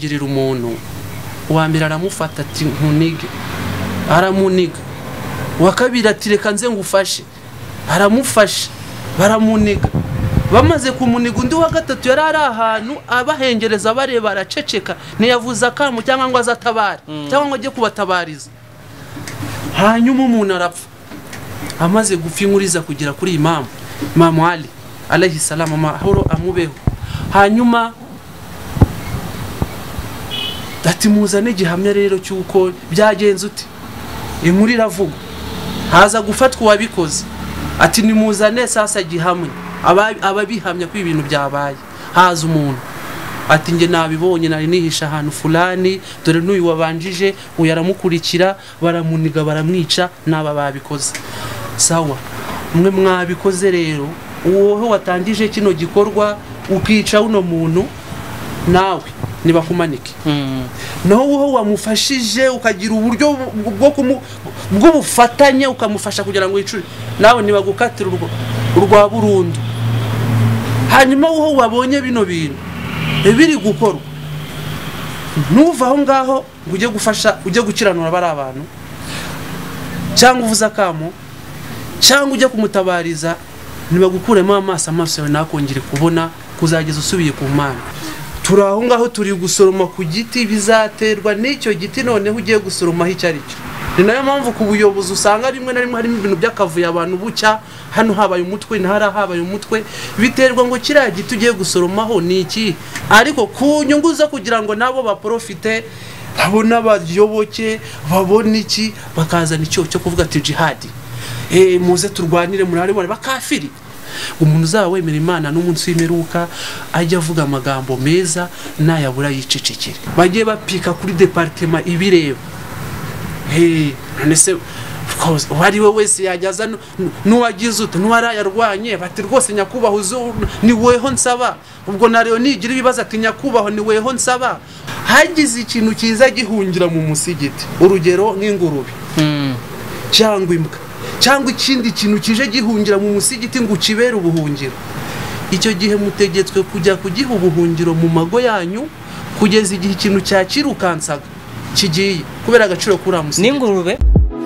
girira umuntu uwambira aramufata ati nkunige aramuniga wakabira ati reka nze ngufashe aramufasha baramuniga bamaze kumuniga undi wa gatatu yari ari ahantu abahengereza bareba araceceka ntiyavuza akamu cyangwa ngo azatabare cyangwa ngo ajye kubatabariza hanyuma umuntu arapfa amaze gupfa inkuriza kugira kuri Imam Ali alayhi salam amahoro amubeho hanyuma ati muzane gihamya rero cyuko byagenze uti inkuru iravuga haza gufatwa wabikoze ati nimuzane sasa gihamya ababihamya ko ibintu byabaye haza umuntu ati nge nabibonye nari nihisha ahantu fulani dore n'uyu wabanjije uyaramukurikira baramuniga baramwica naba babikoze sawa mwe mwabikoze rero uwo watangije kino gikorwa ukica uno muntu nawe nibakumanike naho uwo wamufashije ukagira uburyo bwo bufatanye ukamufasha kugira ngo yicure nawe nibagukatira urwa burundu hanyuma uwo wabonye bino bintu biri gukorwa nuva aho ngaho ujye gufasha ujye gukiranura bari abantu cyangwa uvuza kamo cyangwa ujye kumutabariza nibagukuremo amaso yawe nakongere kubona kuzageza usubiye ku Mana turaho ngaho turi gusoroma ku giti bizaterwa n'icyo giti noneho ugiye gusoromaho icyo ari cyo ni nayo mpamvu ku buyobozi usanga rimwe na rimwe harimo ibintu by'akavuye abantu bucya hano habaye umutwe ntahara habaye umutwe biterwa ngo kiriya giti ugiye gusoromaho ni iki ariko ku nyungu zo kugira ngo nabo baprofite babona abayoboke babona iki bakazana icyo cyo kuvuga ati jihadi muze turwanire muri ari bakafiri umuntu uzaba wemera Imana n'umunsi w'imperuka ajya avuga amagambo meza nayabura yicecekere bagiye bapika kuri departement ibireba nese wari we wese yajyaza n'uwagize ute n'uwarayarwanye bati rwose nyakubaho ni weho nsaba ubwo nareo nigira ibibazo ati nyakubaho ni weho nsaba hagize ikintu kiza gihungira mu musigiti urugero nk'ingurube cyangwa imbwa cyangwa ikindi kintu kije gihungira mu musigiti ngo ukibere ubuhungiro icyo gihe mutegetswe kujya kugiha ubuhungiro mu mago yanyu kugeza igihe ikintu cyakirukansaga kigiye kubera agaciro kuri amusigiti n'ingurube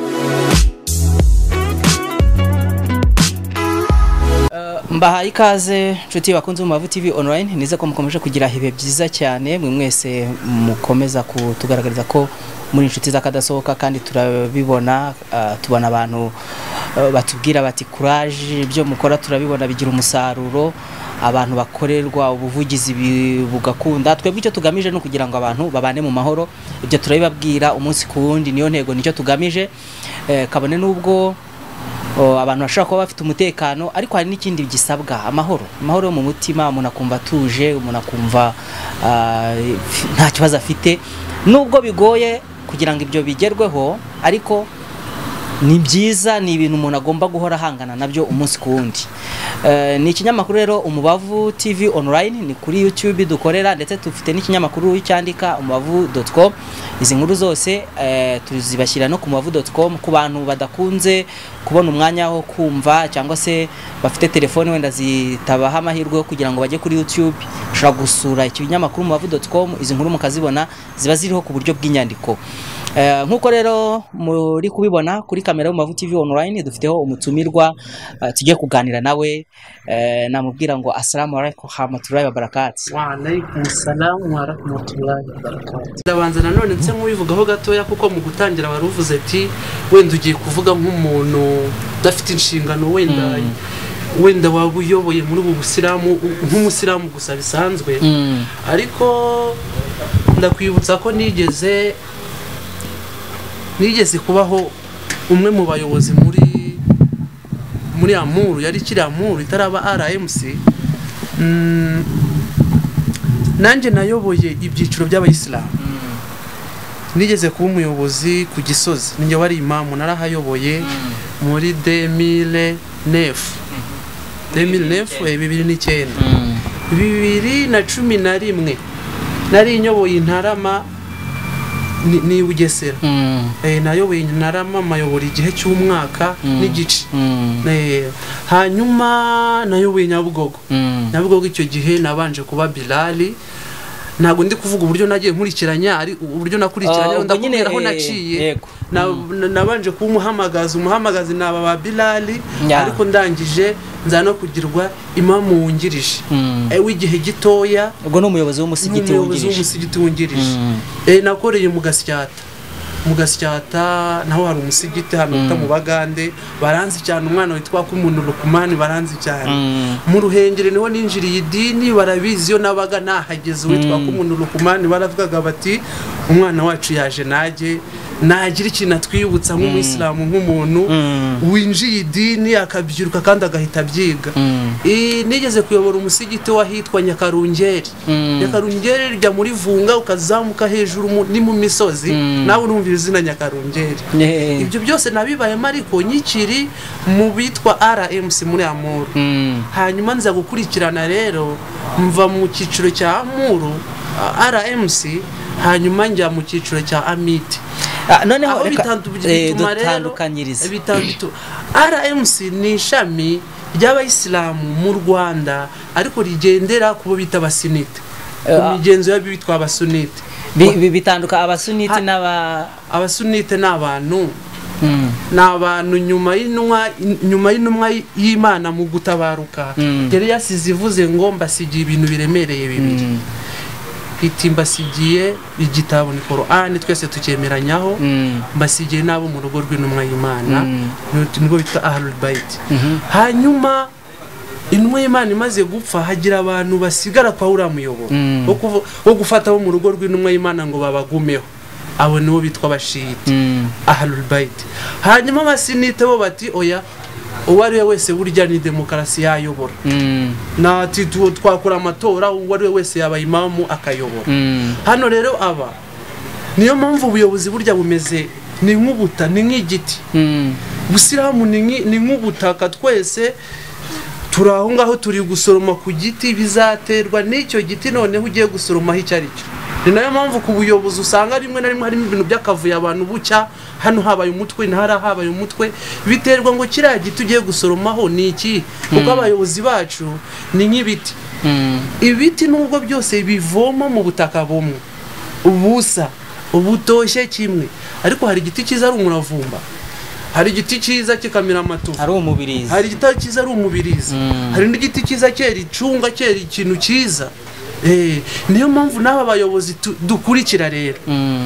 mbahaye ikaze nshuti bakunze mu Mavu TV online nize ko mukomeje kugira ibihe byiza cyane mwe mwese mukomeza kutugaragariza ko muri inshuti zakadasohoka kandi turabibona tubona abantu batubwira bati courage byo mukora turabibona bigira umusaruro abantu bakorerwa ubuvugizi bugakunda twebwe icyo tugamije no kugira ngo abantu babane mu mahoro ibyo turabibabwira umunsi ku wundi niyo ntego nicyo tugamije kabone nubwo abantu bashaka kuba bafite umutekano ariko hari n'ikindi gisabwa amahoro mu mutima umuntu akumva atuje umuntu akumva nta kibazo afite nubwo bigoye kugira ngo ibyo bigerweho ariko ni byiza ni ibintu umuntu agomba guhora hangana nabyo umunsi ku wundi ni ikinyamakuru rero Umubavu TV online ni kuri YouTube dukorera ndetse tufite n'ikinyamakuru cyandika umubavu.com izi nkuru zose tuzibashyira no ku umubavu.com ku bantu badakunze kubona umwanya wo kumva cyangwa se bafite telefone wenda zitabaha amahirwe kugira ngo bajye kuri YouTube ushobora gusura ikinyamakuru umubavu.com izi nkuru mukazibona ziba ziriho ku buryo bw'inyandiko nkuko rero muri kubibona kuri kamera y'Umubavu TV online dufiteho umutumirwa tugiye kuganira nawe namubwira ngo assalamu alaykum warahmatullahi wabarakatuh. Wa alaykum assalam warahmatullahi wabarakatuh. Ndabanza nanone nse mubivugaho gatoya kuko mu gutangira baruvuze ati wenda ugiye kuvuga nk'umuntu udafite inshingano wenda wabuyoboye muri ubu busilamu nk'umusilamu gusa bisanzwe ariko ndakwibutsa ko nigeze kubaho umwe mu bayobozi muri Amuru yari kiri Amuru itaraba RMC nanje nayoboye ibyiciro by'abayisilamu nigeze kuba umuyobozi ku Gisozi ninjye wari imamu narahayoboye muri 2009 2011 nari nyoboye Intarama ni Bugesera nayoboye Intarama mayobora igihe cy'umwaka n'igice hanyuma nayoboye Nyabugogo icyo gihe nabanje kuba Bilali ntago ndi kuvuga uburyo nagiye nkurikiranya ari uburyo nakurikiranya ndakubwira aho naciye nabanje umuhamagazi naba ba Bilali ariko ndangije nza no kugirwa imamu wungirije w'igihe gitoya ubwo no umuyobozi w'umusigiti wungirije nakoreye mu Gasyata naho hari umusigiti hano mu Bagande baranzi cyane umwana witwa kumuntu Lukumani baranzi cyane mu Ruhengeri niho ninjiriye idini barabizi yo nabaga nahageze witwa kumuntu Lukumani baravugaga bati umwana wacu yaje nagira ikintu atwibutsa nk'umuyisilamu nk'umuntu winjiye idini akabyiruka kandi agahita byiga nigeze kuyobora umusigiti wahitwa Nyakarungeri rya muri Vunga ukazamuka hejuru ni mu misozi nawe urumva izina Nyakarungeri ibyo byose nabibayemo ariko nyikiri mu bitwa RMC muri Amuru hanyuma nza gukurikirana rero mva mu cyiciro cya Amuru RMC hanyuma njya mu cyiciro cya Amiti noneho dutandukanyiriza RMC ni ishami ry'abayisilamu mu Rwanda ariko rigendera kubo bita abasunite ku migenzo y'abi bitwa abasunite bitanduka abasunite abasunite n'abantu nyuma y'intumwa y'Imana mu gutabaruka yari yasize ivuze ngo mbasigiye ibintu biremereye bibiri mbasigiye igitabo ni Qur'an twese tukemeranyaho mbasigiye nabo mu rugo rw'intumwa y'Imana nibwo bita Ahlul Bait hanyuma intumwa y'Imana imaze gupfa hagira abantu basigara kwa uriya muyoboro wo gufata bo mu rugo rw'intumwa y'Imana ngo babagumeho abo nibo bitwa abashiyite Ahlul Bait hanyuma abasunite bo bati oya uwari wese burya ni demokarasi yayobora nati twakora amatora uwari wese yaba imamu akayobora hano rero niyo mpamvu ubuyobozi burya bumeze ni nk'igiti Ubusilamu ni nk'ubutaka twese turi aho ngaho turi gusoroma ku giti bizaterwa n'icyo giti noneho ugiye gusoromaho icyo ari cyo ni nayo mpamvu ku buyobozi usanga rimwe na rimwe harimo ibintu by'akavuye abantu bucya hano habaye umutwe habaye umutwe biterwa ngo kiriya giti ugiye gusoromaho ni iki kuko abayobozi bacu ni nk'ibiti ibiti nubwo byose bivoma mu butaka bumwe ubusa ubutoshye kimwe ariko hari igiti cyiza ari umuravumba hari igiti cyiza kikamira amatufu ari umubirizi hari igiti cyiza ari umubirizi hari n'igiti cyiza cyera icunga cyera ikintu cyiza niyo mpamvu n'aba bayobozi dukurikira rero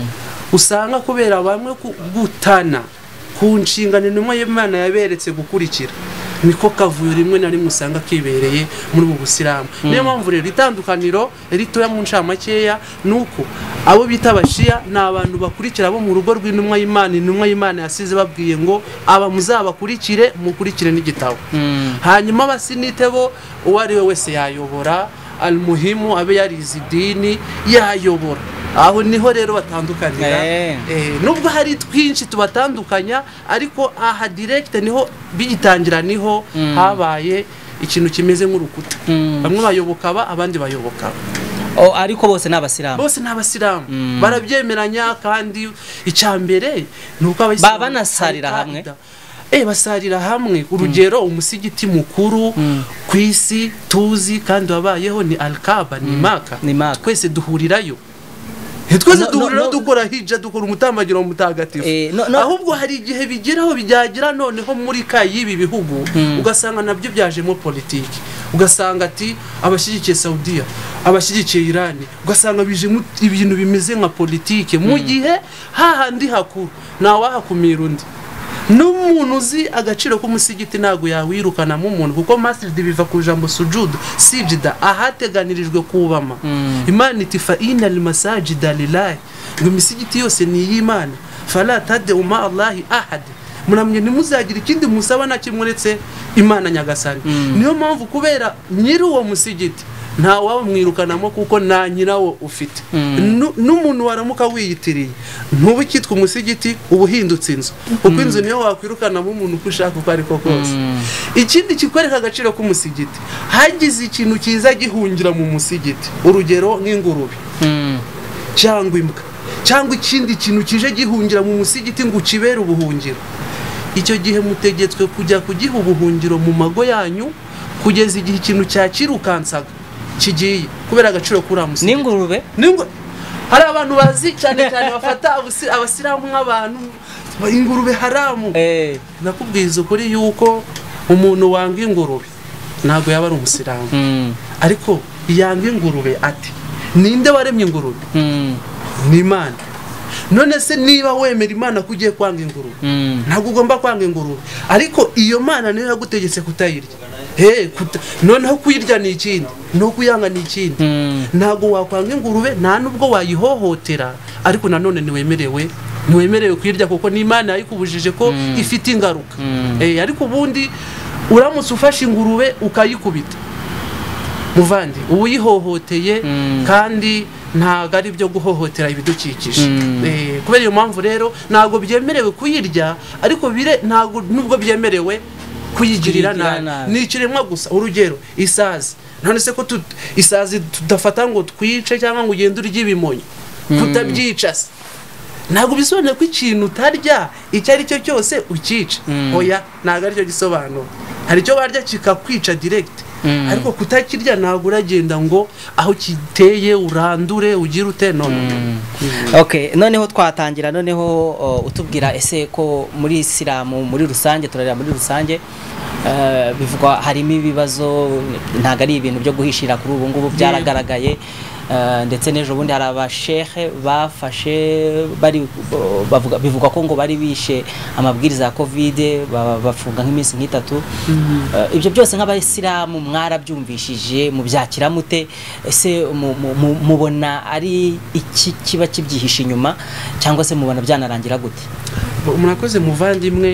usanga kubera bamwe gutana ku nshingano intumwa y'Imana yaberetse gukurikira niko kavuyo rimwe na rimwe usanga kibereye muri ubu Busilamu niyo mpamvu rero itandukaniro ritoya mu ncamakeya nuko abo bita abashiya ni abantu bakurikira bo mu rugo rw'intumwa y'Imana intumwa y'Imana yasize babwiye ngo aba muzabakurikire mukurikire n'igitabo hanyuma abasunite bo uwari we wese yayobora almuhimu abe yarize idini yayobora aho niho rero batandukanira nubwo hari twinshi tubatandukanya ariko aha direct niho bigitangira niho habaye ikintu kimeze nk'urukuta bamwe bayoboka abandi bayoboka ariko bose n'abasilamu barabyemeranya kandi icyambere nuko abayisilamu banasarira hamwe basarira hamwe urugero umusigiti mukuru ku isi tuzi kandi wabayeho ni Al-Kaaba ni Maka twese duhurirayo twese duhurira dukora hijja dukora umutambagiro mutagatifu ahubwo hari igihe bigeraho bijyagira noneho muri kayibi bihugu ugasanga nabyo byajemo politiki ugasanga ati abashyigikiye Saudiya abashyigikiye Iran ugasanga bije ibintu bimeze nka politiki mu gihe hahandi hakuru nawahakumira undi n'umuntu uzi agaciro k'umusigiti ntago yawirukana mu muntu kuko masjid biva ku jambo sujud sijida ahateganirijwe kubama Imana itifa inal masajida lillahi ngo imisigiti yose ni y'Imana fala tad'u ma Allahi ahad munamye ntimuzagira ikindi musaba na kimuretse Imana nyagasani niyo mpamvu kubera nyiri uwo musigiti nta wamwirukanamo kuko na nyirawo ufite n'umuntu waramuka wiyitiriye ntubu kitwa umusigiti ubuhindutse inzu kuko inzu niyo wakwirukanamo umuntu uko ushaka uko ariko kose ikindi kikwereka agaciro k'umusigiti hagize ikintu cyiza gihungira mu musigiti urugero nk'ingurube cyangwa imbwa cyangwa ikindi kintu kije gihungira mu musigiti ngo ukibere ubuhungiro icyo gihe mutegetswe kujya kugiha ubuhungiro mu mago yanyu kugeza igihe ikintu cyakirukansaga kigiye kubera agaciro kuri amusi n'ingurube hari abantu bazi cyane bafata abasilamu nk'abantu ingurube haramu nakubwiza ukuri yuko umuntu wanga ingurube ntago yaba ari umusilamu ariko yanga ingurube ati ninde waremye ingurube ni Imana none se niba wemera Imana kugiye kwanga ingurube ntago ugomba kwanga ingurube ariko iyo Mana niyo yagutegetse kutayirya noneho kuyirya ni ikindi no kuyanga ni ikindi ntago wakwanga ingurube nta nubwo wayihohotera ariko nanone ntiwemerewe kuyirya kuko ni Imana yayikubujije ko ifite ingaruka ariko ubundi uramutse ufashe ingurube ukayikubita muvandi uyihohoteye kandi ntago ari byo guhohotera ibidukikije kubera iyo mpamvu rero ntago byemerewe kuyirya ariko ntago nubwo byemerewe kuyigirira nabi ni ikiremwa gusa urugero isazi none se ko isazi tudafata ngo twice cyangwa ngo ugende urye ibimonyo kutabyica se ntago bisobanuye ko ikintu utarya icyo ari cyo cyose ukica oya ntago ari cyo gisobanuro hari icyo warya kikakwica direct ariko kutakirya ntago uragenda ngo aho kiteye urandure ugire ute noneho twatangira noneho utubwira ese ko muri Isilamu muri rusange turarira muri rusange bivugwa harimo ibibazo ntago ari ibintu byo guhishira kuri ubu ngubu byaragaragaye ndetse n'ejo bundi hari abashehe bafashe bivugwa ko ngo bari bishe amabwiriza ya covid bafunga nk'iminsi nk'itatu ibyo byose nk'abayisilamu mwarabyumvishije mu byakira mute ese mubona ari iki kiba kibyihisha inyuma cyangwa se mubona byanarangira gute murakoze muvandimwe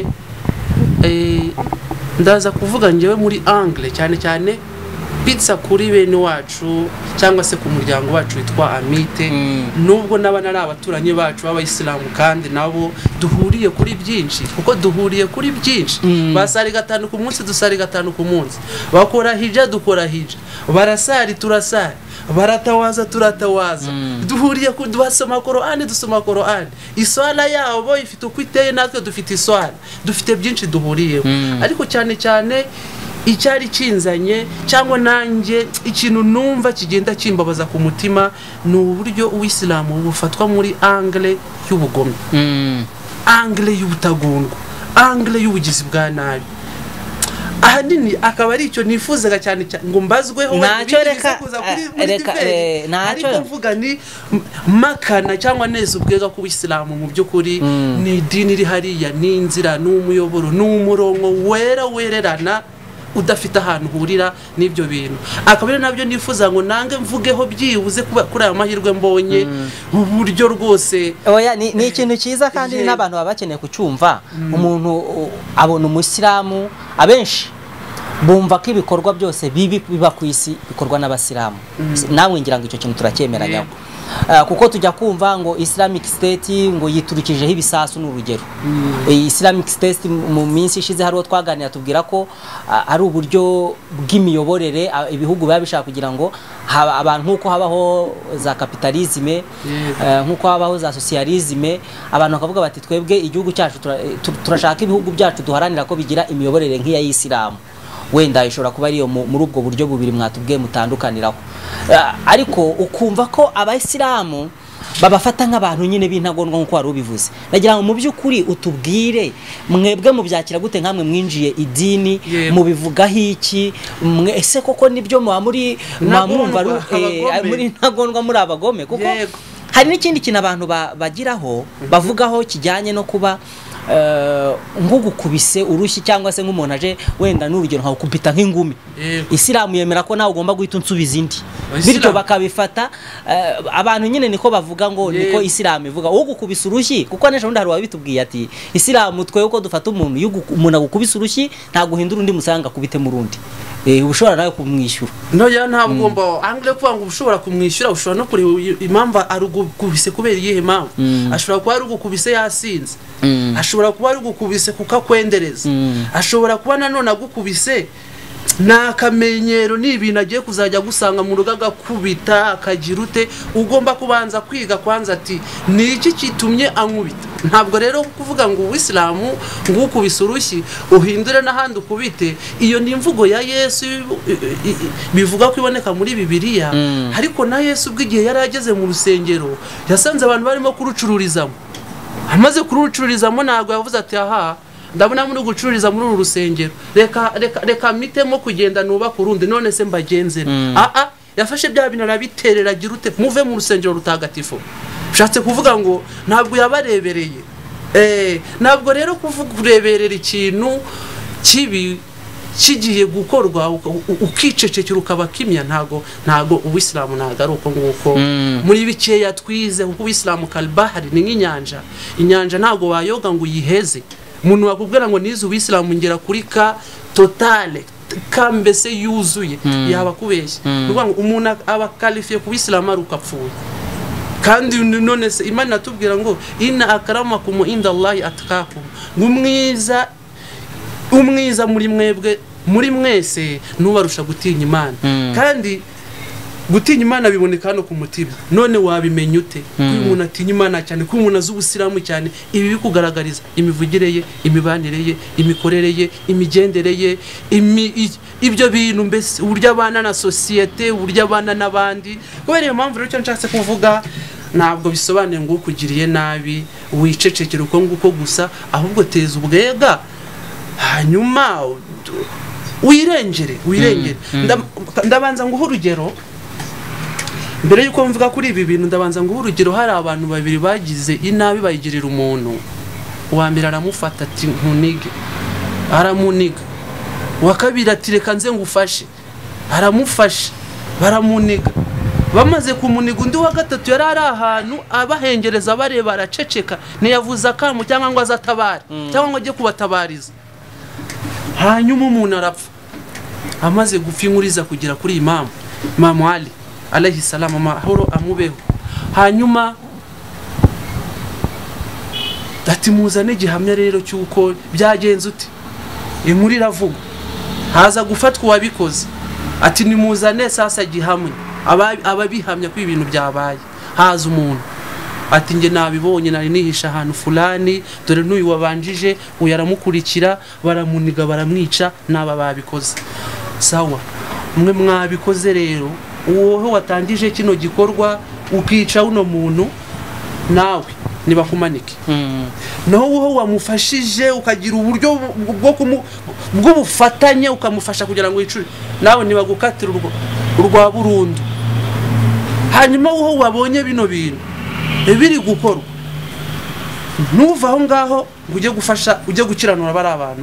ndaza kuvuga ngewe muri angle cyane pizza kuri bene wacu cyangwa se ku muryango wacu witwa Amite nubwo nabana ari abaturanyi bacu b'abayisilamu kandi nabo duhuriye kuri byinshi kuko duhuriye kuri byinshi basari 5 ku munsi dusari 5 ku munsi bakora hija dukora hija barasari turasari baratawaza turatawaza duhuriye ku dusoma Qur'ani dusoma Qur'ani iswala yabo ifite uko iteye natwe dufite iswala dufite byinshi duhuriye ariko cyane icyari cinzanye cyangwa nanjye ikintu numva kigenda kimbabaza ku mutima ni uburyo uwisilamu bufatwa muri angle y'ubugome angle y'ubutagundwa angle y'ubugizi bwa nabi ahanini akaba ari icyo nifuzaga cyane ngo mbazweho ntacyo reka ariko mvuga ni makana cyangwa neza ubwega ku Isilamu mu by'ukuri ni idini iri hariya ni inzira n'umuyoboro n'umurongo wererana udafite ahantu hurira n'ibyo bintu akabere nabyo nifuza ngo nange mvugeho byibuze kuri aya mahirwe mbonye uburyo rwose oya ni ikintu cyiza kandi n'abantu baba bakeneye kucyumva umuntu abona umusilamu abenshi bumva ko ibikorwa byose biba ku isi bikorwa n'abasilamu nawe ngira ngo icyo kintu turakyemeranya kuko tujya kumva ngo Islamic State ngo yiturukijeho ibisasu n'urugero Islamic State mu minsi ishize hariho twaganira tubwira ko ari uburyo bw'imiyoborere ibihugu biba bishaka kugira ngo abantu nkuko habaho za kapitalisme nkuko habaho za socialisme abantu bakavuga bati twebwe igihugu cyacu turashaka ibihugu byacu duharanira ko bigira imiyoborere nk'iya Isilamu wenda ishobora kuba ariyo muri ubwo buryo bubiri mwatubwiye mutandukaniraho ariko ukumva ko abayisilamu babafata nk'abantu nyine b'intagondwa nkuko wari ubivuze nagira ngo mu by'ukuri utubwire mwebwe mu byakira gute nkamwe mwinjiye idini mubivugaho iki ese koko nibyo muri ntagondwa muri abagome kuko hari n'ikindi kintu abantu bagiraho bavugaho kijyanye no kuba nk'ugukubise urushyi cyangwa se nk'umuntu aje wenda n'urugero nka ukubita nk'ingumi Isilamu yemera ko nawe ugomba guhita unsubiza indi bityo bakabifata abantu nyine niko bavuga ngo niko Isilamu ivuga ugukubisa urushyi kuko nesha undi hari wabitubwiye ati Isilamu twe uko dufata umuntu agukubisa urushyi nta guhindura undi musanga kubite mu rundi ubushobora nawe kumwishyura noya ntabwo mba angle kuvuga ngo ubushobora kumwishyura ushobora no kureba impamvu arugukubise kubera iyihe mpamvu ashobora kuba arugukubise yasinze ashobora kuba arugukubise kukakwendereza ashobora kuba nanone agukubise nakamenyero ni ibintu agiye kuzajya gusanga mu rugo agakubita akagira ute ugomba kubanza kwiga kwanza ati ni iki kitumye ankubita ntabwo rero kuvuga ngo uwisilamu ngukubise urushyi uhindure n'ahandi ukubite, iyo ni imvugo ya Yesu bivuga ko iboneka muri Bibiliya. Ariko na Yesu ubw'igihe yari ageze mu rusengero yasanze abantu barimo kurucururizamo, amaze kurucururizamo ntabwo yavuze ati aha ndabona muri gucururiza muri uru rusengero, reka mitemo kugenda nuba kurundi none se mbagenzera. Yafashe bya bintu arabiterera agira ute muve mu rusengero rutagatifu. Bishatse kuvuga ngo ntabwo yabarebereye. Ntabwo rero kuvuga kureberera ikintu kibi kigiye gukorwa ukicecekera ukaba kimya, ntago uwisilamu ntago ari uko nguko. Muri bikeya twize kuko uwisilamu kalbahari ni nk'inyanja. Inyanja ntago wayoga ngo uyiheze. Umuntu wakubwira ngo nize uwisilamu ngera kuri ka totale kambese yuzuye yaba kubeshya. Nuvuga ngo umuntu aba qualifié ku Islam arukapfuye. Kandi none se Imana natubwira ngo inna akramakum inda Allahi atqakum, umwiza muri mwebwe muri mwese nubarusha gutinya Imana. Kandi gutinya Imana biboneka hano ku mutima. None wabimenya ute ko umuntu atinya Imana cyane, ko umuntu az'ubusiramu cyane? Ibi bikugaragariza imivugire ye, imibanire ye, imikorere ye, imigendere ye, ibyo bintu mbese uburyo abana na societe, uburyo abana n'abandi. Kubera iyo mpamvu rero cyo nshatse kuvuga, ntabwo bisobanuye ngo ukugiriye nabi wicecekera uko nguko gusa, ahubwo teza ubwega hanyuma wirengere. Ndabanza nguha urugero mbere yuko mvuga kuri ibi bintu. Ndabanza nguha urugero. Hari abantu babiri bagize inabi bayigirira umuntu. Uwa mbere aramufata ati nkunige, aramuniga. Uwa kabiri ati reka nze ngufashe, aramufasha, baramuniga. Bamaze kumuniga, undi wa gatatu yari ari ahantu abahengereza bareba araceceka, ntiyavuza akamu cyangwa ngo azatabare cyangwa ngo ajye kubatabariza. Hanyuma umuntu arapfa. Amaze gupfa inkuriza kugera kuri Imam Ali alayhi salam, amahoro amubeho. Hanyuma ati muzane gihamya rero cyuko byagenze uti. Inkuru iravuga, haza gufatwa wabikoze. Ati nimuzane sasa gihamya ababihamya ko ibintu byabaye. Haza umuntu ati nge nabibonye, nari nihisha ahantu fulani, dore n'uyu wabanjije uyu aramukurikira, baramuniga baramwica, naba babikoze. Sawa, mwe mwabikoze rero, wowe watangije kino gikorwa ukica uno muntu, nawe nibakumanike. Naho wowe wamufashije ukagira uburyo bwo bufatanye ukamufasha kugira ngo yicure, nawe nibagukatira urwa burundu. Hanyuma wowe wabonye bino bintu biri gukorwa, nuva aho ngaho ujye gufasha, ujye gukiranura bari abantu,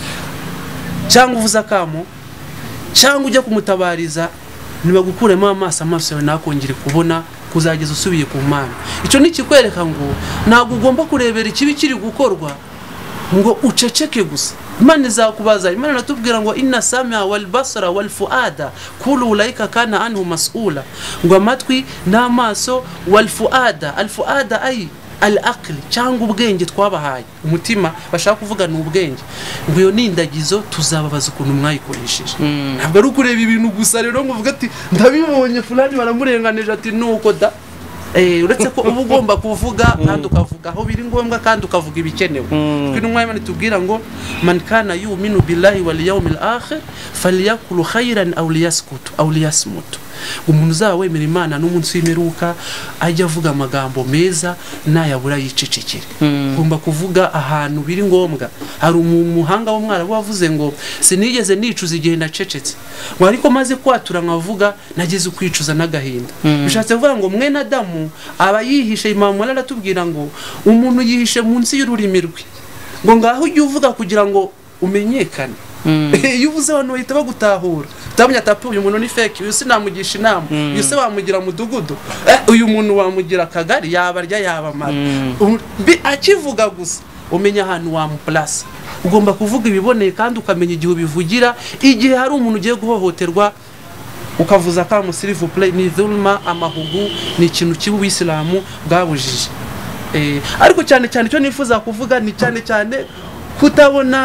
cyangwa uvuza kamo, cyangwa ujye kumutabariza, nibagukuremo amaso yawe nakongere kubona kuzageza usubiye ku Mana. Icyo ni kikwereka ngo ntabwo ugomba kurebera ikibi kiri gukorwa ngo uceceke gusa. Imana izakubaza. Imana natubwira ngo inna sam'a wal basara wal fuada kullu ulaika kana anhu mas'ula, ngo amatwi n'amaso wal fuada, al fuada ay al aqli, cyangwa ubwenge twabahaye, umutima bashaka kuvuga ni ubwenge, ngo iyo nindagizo tuzababaza ukuntu mwayikoresheje. Ntabwo ari ukureba ibintu gusa rero ngo uvuga ati ndabibonye fulani baramurenganije, ati nuko da. Uretse ko uba ugomba kuvuga kandi ukavuga aho biri ngombwa kandi ukavuga ibikenewe. Twintumwa Imana tubwira ngo man kana yu'minu billahi wal yawmil akhir falyakul khayran aw liyaskut aw liyasmut. Umuntu uzawemera Imana n'umunsi w'imperuka ajya avuga amagambo meza nayabura yicecekere. Ugomba kuvuga ahantu biri ngombwa. Hari umuhanga wo mwarabu wavuze ngo sinigeze nicuza igihe nacecetse, ngo ariko maze kwatura nkavuga nageze ukwicuza n'agahinda. Bishatse kuvuga ngo mwene Adamu aba yihishe. Imam Ali aratubwira ngo umuntu yihishe munsi y'ururimi rwe, ngo ngaho ujye uvuga kugira ngo umenyekane. Iyo uvuze abantu bahita bagutahura, utamenya ati uyu muntu ni fake, uyu sinamugisha inama, uyu se wamugira mudugudu, uyu muntu wamugira akagari, yabarya yabamara. Akivuga gusa umenya ahantu wamuplasa. Ugomba kuvuga ibiboneye kandi ukamenya igihe ubivugira. Igihe hari umuntu ugiye guhohoterwa ukavuza akamu s'il vous plaît, ni dhulma, amahugu, ni ikintu kibi Uwisilamu bwabujije. Ariko cyane cyo nifuza kuvuga ni cyane kutabona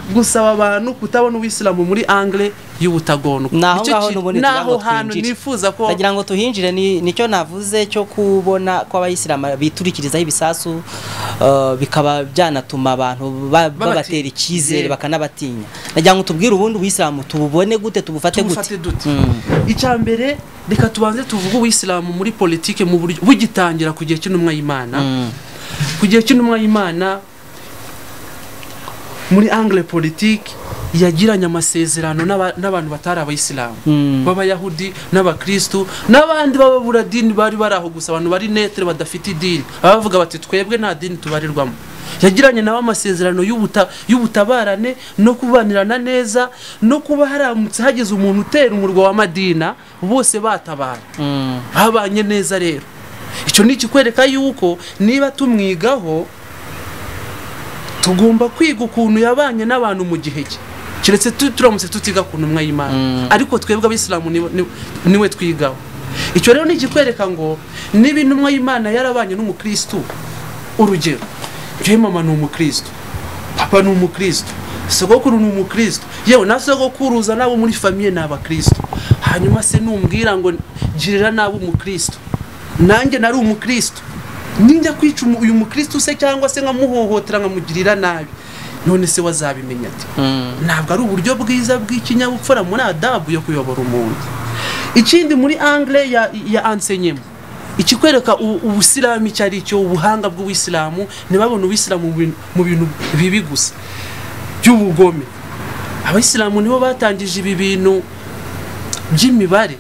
gusaba abantu kutabona uwisilamu muri angle y'ubutagono. Naho hantu nifuza ko ndagira ngo tuhinjire nicyo navuze cyo kubona ko abayisilamu biturikirizaho ibisasu bikaba byanatuma abantu babatera icyizere bakanabatinya. Ndagira ngo tubwire ubundi uwisilamu tububone gute, tubufate gute. Icya mbere reka tubanze tuvuge uwisilamu muri politike mu buryo bugitangira kugiye cy'intumwa y'Imana. Kugiye cy'intumwa y'Imana muri angle politique yagiranye amasezerano n'abantu batari abayisilamu b'abayahudi n'abakristo n'abandi b'ababuradini bari baraho gusa abantu bari netre badafite idini abavuga bati twebwe nta dini tubarirwamo. Yagiranye nabo amasezerano y'ubutabarane no kubanirana neza no kuba haramutse hagize umuntu utera umurwa wa Madina bose batabara habanye neza. Rero icyo ni ikikwereka yuko niba tumwigaho tugomba kwiga ukuntu yabanye n'abantu mu gihe cye, kiretse turamutse tutiga ku ntumwa y'Imana, ariko twebwe abisilamu niwe twigaho. Icyo rero ni ikikwereka ngo niba intumwa y'Imana yarabanye n'umukristo, urugero je mama ni umukristo, papa ni umukristo, sogokuru ni umukristo, yewe na sogokuruza nabo muri famille n'abakristo, hanyuma se numbwira ngo girira nabo umukristo nanjye nari umukristo, ninjya kwica uyu mukristo se cyangwa se nkamuhohotera nkamugirira nabi, none se wazabimenya ati? Ntabwo ari uburyo bwiza bw'ikinyabupfura muri adabu yo kuyobora umuntu. Ikindi muri angle ya enseignement ikikwereka ubusilamu cyari cyo ubuhanga bw'uwisilamu, ntibabone uwisilamu mu bintu bibi gusa by'ubugome. Abayisilamu nibo batangije ibi bintu by'imibare,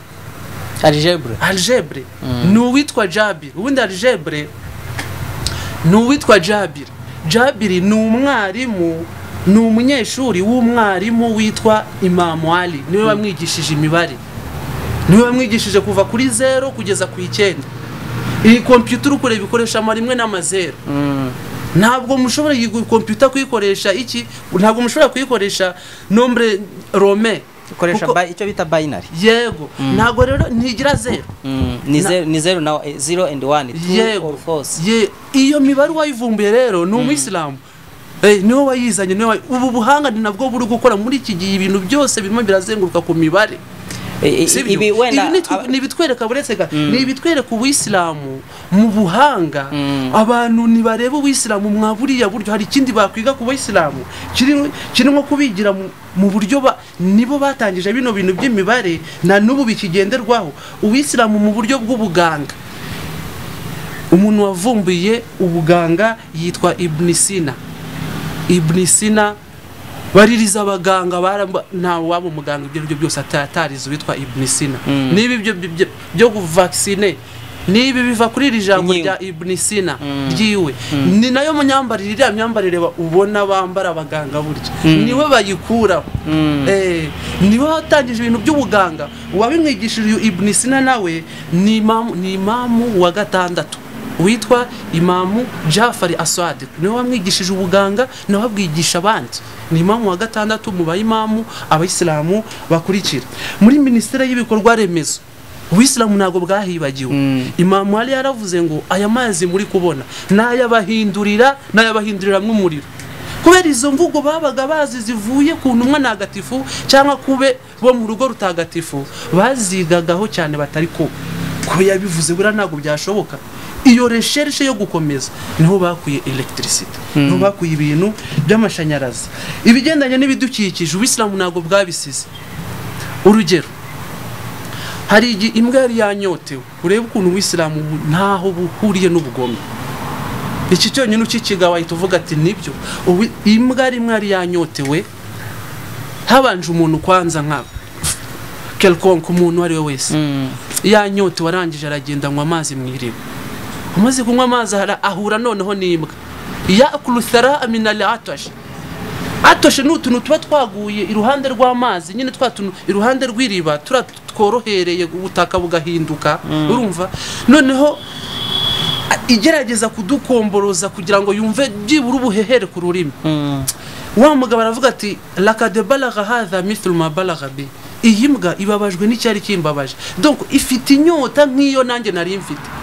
algebre. N'uwitwa Jabir, ubundi algebre n'uwitwa Jabir ni umwarimu, ni umunyeshuri w'umwarimu witwa Imam Ali, niwe wamwigishije imibare, niwe wamwigishije kuva kuri 0 kugeza ku 9. Iyi computer ukore bikoresha amarimwe n'amazero. Ntabwo mushobora iyi computer kuyikoresha iki, ntabwo mushobora kuyikoresha nombre romain, ukoresha icyo bita binary. Yego, ntabwo rero ntigira 0. Ni 0 now 0 and 1 true or false. Iyo mibare wayivumbuye rero ni umuyisilamu. Niwe wayizanye, niwe ubu buhanga ni nabwo buri gukora muri iki gihe ibintu byose birimo birazenguruka ku mibare. Ibi wenda nibitwereka buretsega nibitwereka ubuyisilamu mu buhanga. Abantu nibareba ubuyisilamu mwaburiya buryo hari ikindi bakwiga ku bayisilamu kiri nko kubigira mu buryo nibo batangije bino bintu by'imibare na n'ubu bikigenderwaho. Ubuyisilamu mu buryo bw'ubuganga, umuntu wavumbuye ubuganga yitwa Ibn Sina baririza abaganga nta wabo muganga ibyo byose atarizo bitwa Ibn Sina. Nibi byo vaccine nibi biva kuri iri jambo rya Ibn Sina ryiwe, ni nayo munyambarire iriya myambarire ubona bambara abaganga buryo niwe bayikuraho. Niwe watangije ibintu by'ubuganga. Uwabimwigishije Ibn Sina nawe ni imamu wa gatandatu witwa Imamu Jafari Aswad, niwe wamwigishije ubuganga nawe abwigisha abandi. Ni imamu wa gatandatu mu bayimamu abayisilamu bakurikira. Muri ministere y'ibikorwa remezo ubuyisilamu ntago bwahibagiwe. Imamu Ali yaravuze ngo aya mazi muri kubona n'ayabahindurira nk'umuriro. Kubera izo mvugo babaga bazi zivuye ku ntumwa ntagatifu cyangwa kube bo mu rugo rutagatifu bazigagaho cyane batari ko yabivuze bura ntago byashoboka. Iyo recherche yo gukomeza niho bakuye electricity, niho bakuye ibintu by'amashanyarazi. Ibigendanye n'ibidukikije ubuyisilamu ntago bwabisize. Urugero, hari imbwa yari yanyotewe, urebe ukuntu ubuyisilamu ntaho buhuriye n'ubugome. Iki cyonyine ukikiga wahita uvuga ati nibyo. Imbwa rimwe yari yanyotewe, habanje umuntu kwanza nka quelconque umuntu ari we wese yanyotewe arangije aragenda anywa amazi mu iriba. Amaze kunywa amazi ahura noneho n'imbwa yakulu thara min al-atash. Atoshe n'utuntu tuba twaguye iruhande rw'amazi, nyine twatuntu iruhande rw'iriba tworohereye ubutaka bugahinduka, urumva. Noneho igerageza kudukomboroza kugira ngo yumve byibura ubuhehere ku rurimi. Wa mugabo aravuga ati laqad balagha hadha mithlu ma balagha bi. Iyi mbwa ibabajwe n'icyari kimbabaje, donc ifite inyota nk'iyo nanjye nari mfite.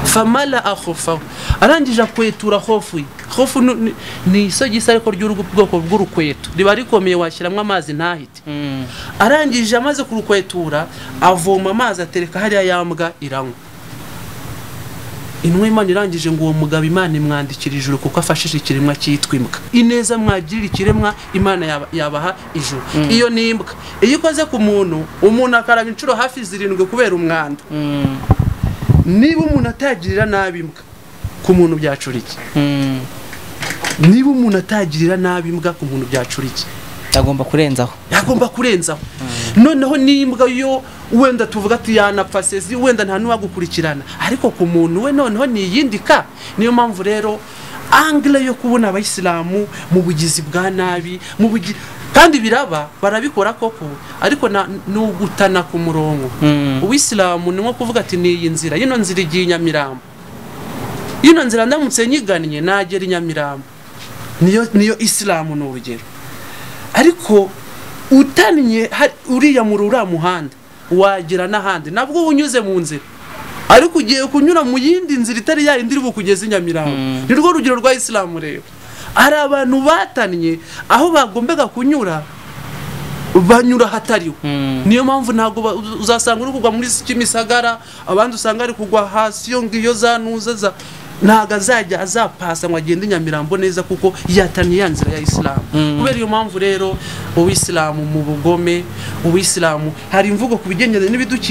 famala akhofa arangije kwetura khofu ni isogisi ariko ry'ubwoko bw'urukweto riba rikomeye washyiramo amazi ntahite arangije amaze kurukwetura avoma amazi atereka hariya yambwa iranywa intumwa y'Imana irangije ngo uwo mugabo Imana imwandikira ijuru kuko afashije ikiremwa cyitwa imbwa ineza mwagirira ikiremwa Imana yabaha ijuru iyo ni imbwa iyo ikoze ku muntu akaraba inshuro hafi 7 kubera umwanda niba umuntu atagirira nabi imbwa ku muntu byacura iki niba umuntu atagirira nabi imbwa ku muntu byacura iki yagomba kurenzaho noneho nimbwa yo wenda tuvuga ati yanapfasezi wenda nta nuwagukurikirana ariko ku muntu we noneho niyindika niyo mpamvu rero angle yo kubona abayisilamu mu bugizi bwa nabi kandi barabikora koko ariko n'ugutana ku murongo uwisilamu ni nko kuvuga ati ni inzira yino nzira igiye Nyamirambo yino nzira ndamutse nyigannye nagera Nyamirambo niyo isilamu ni urugero ariko utannye uriya muri uriya muhanda wagira n'ahandi nabwo unyuze mu nzira ariko ugiye kunyura mu yindi nzira itari ya yindi iri bukugeze Nyamirambo ni rwo rugero rwa isilamu rero ari abantu batannye aho bagombaga kunyura banyura hatariho niyo mpamvu ntago uzasanga uri kugwa muri Kimisagara abandi usanga ari kugwa hasi yo ngiyo zanuza ntago azapasa ngo agende Nyamirambo neza kuko yataniye ya nzira ya Islam kubera iyo mpamvu rero uwisilamu mu bugome uwisilamu hari imvugo kubigendanye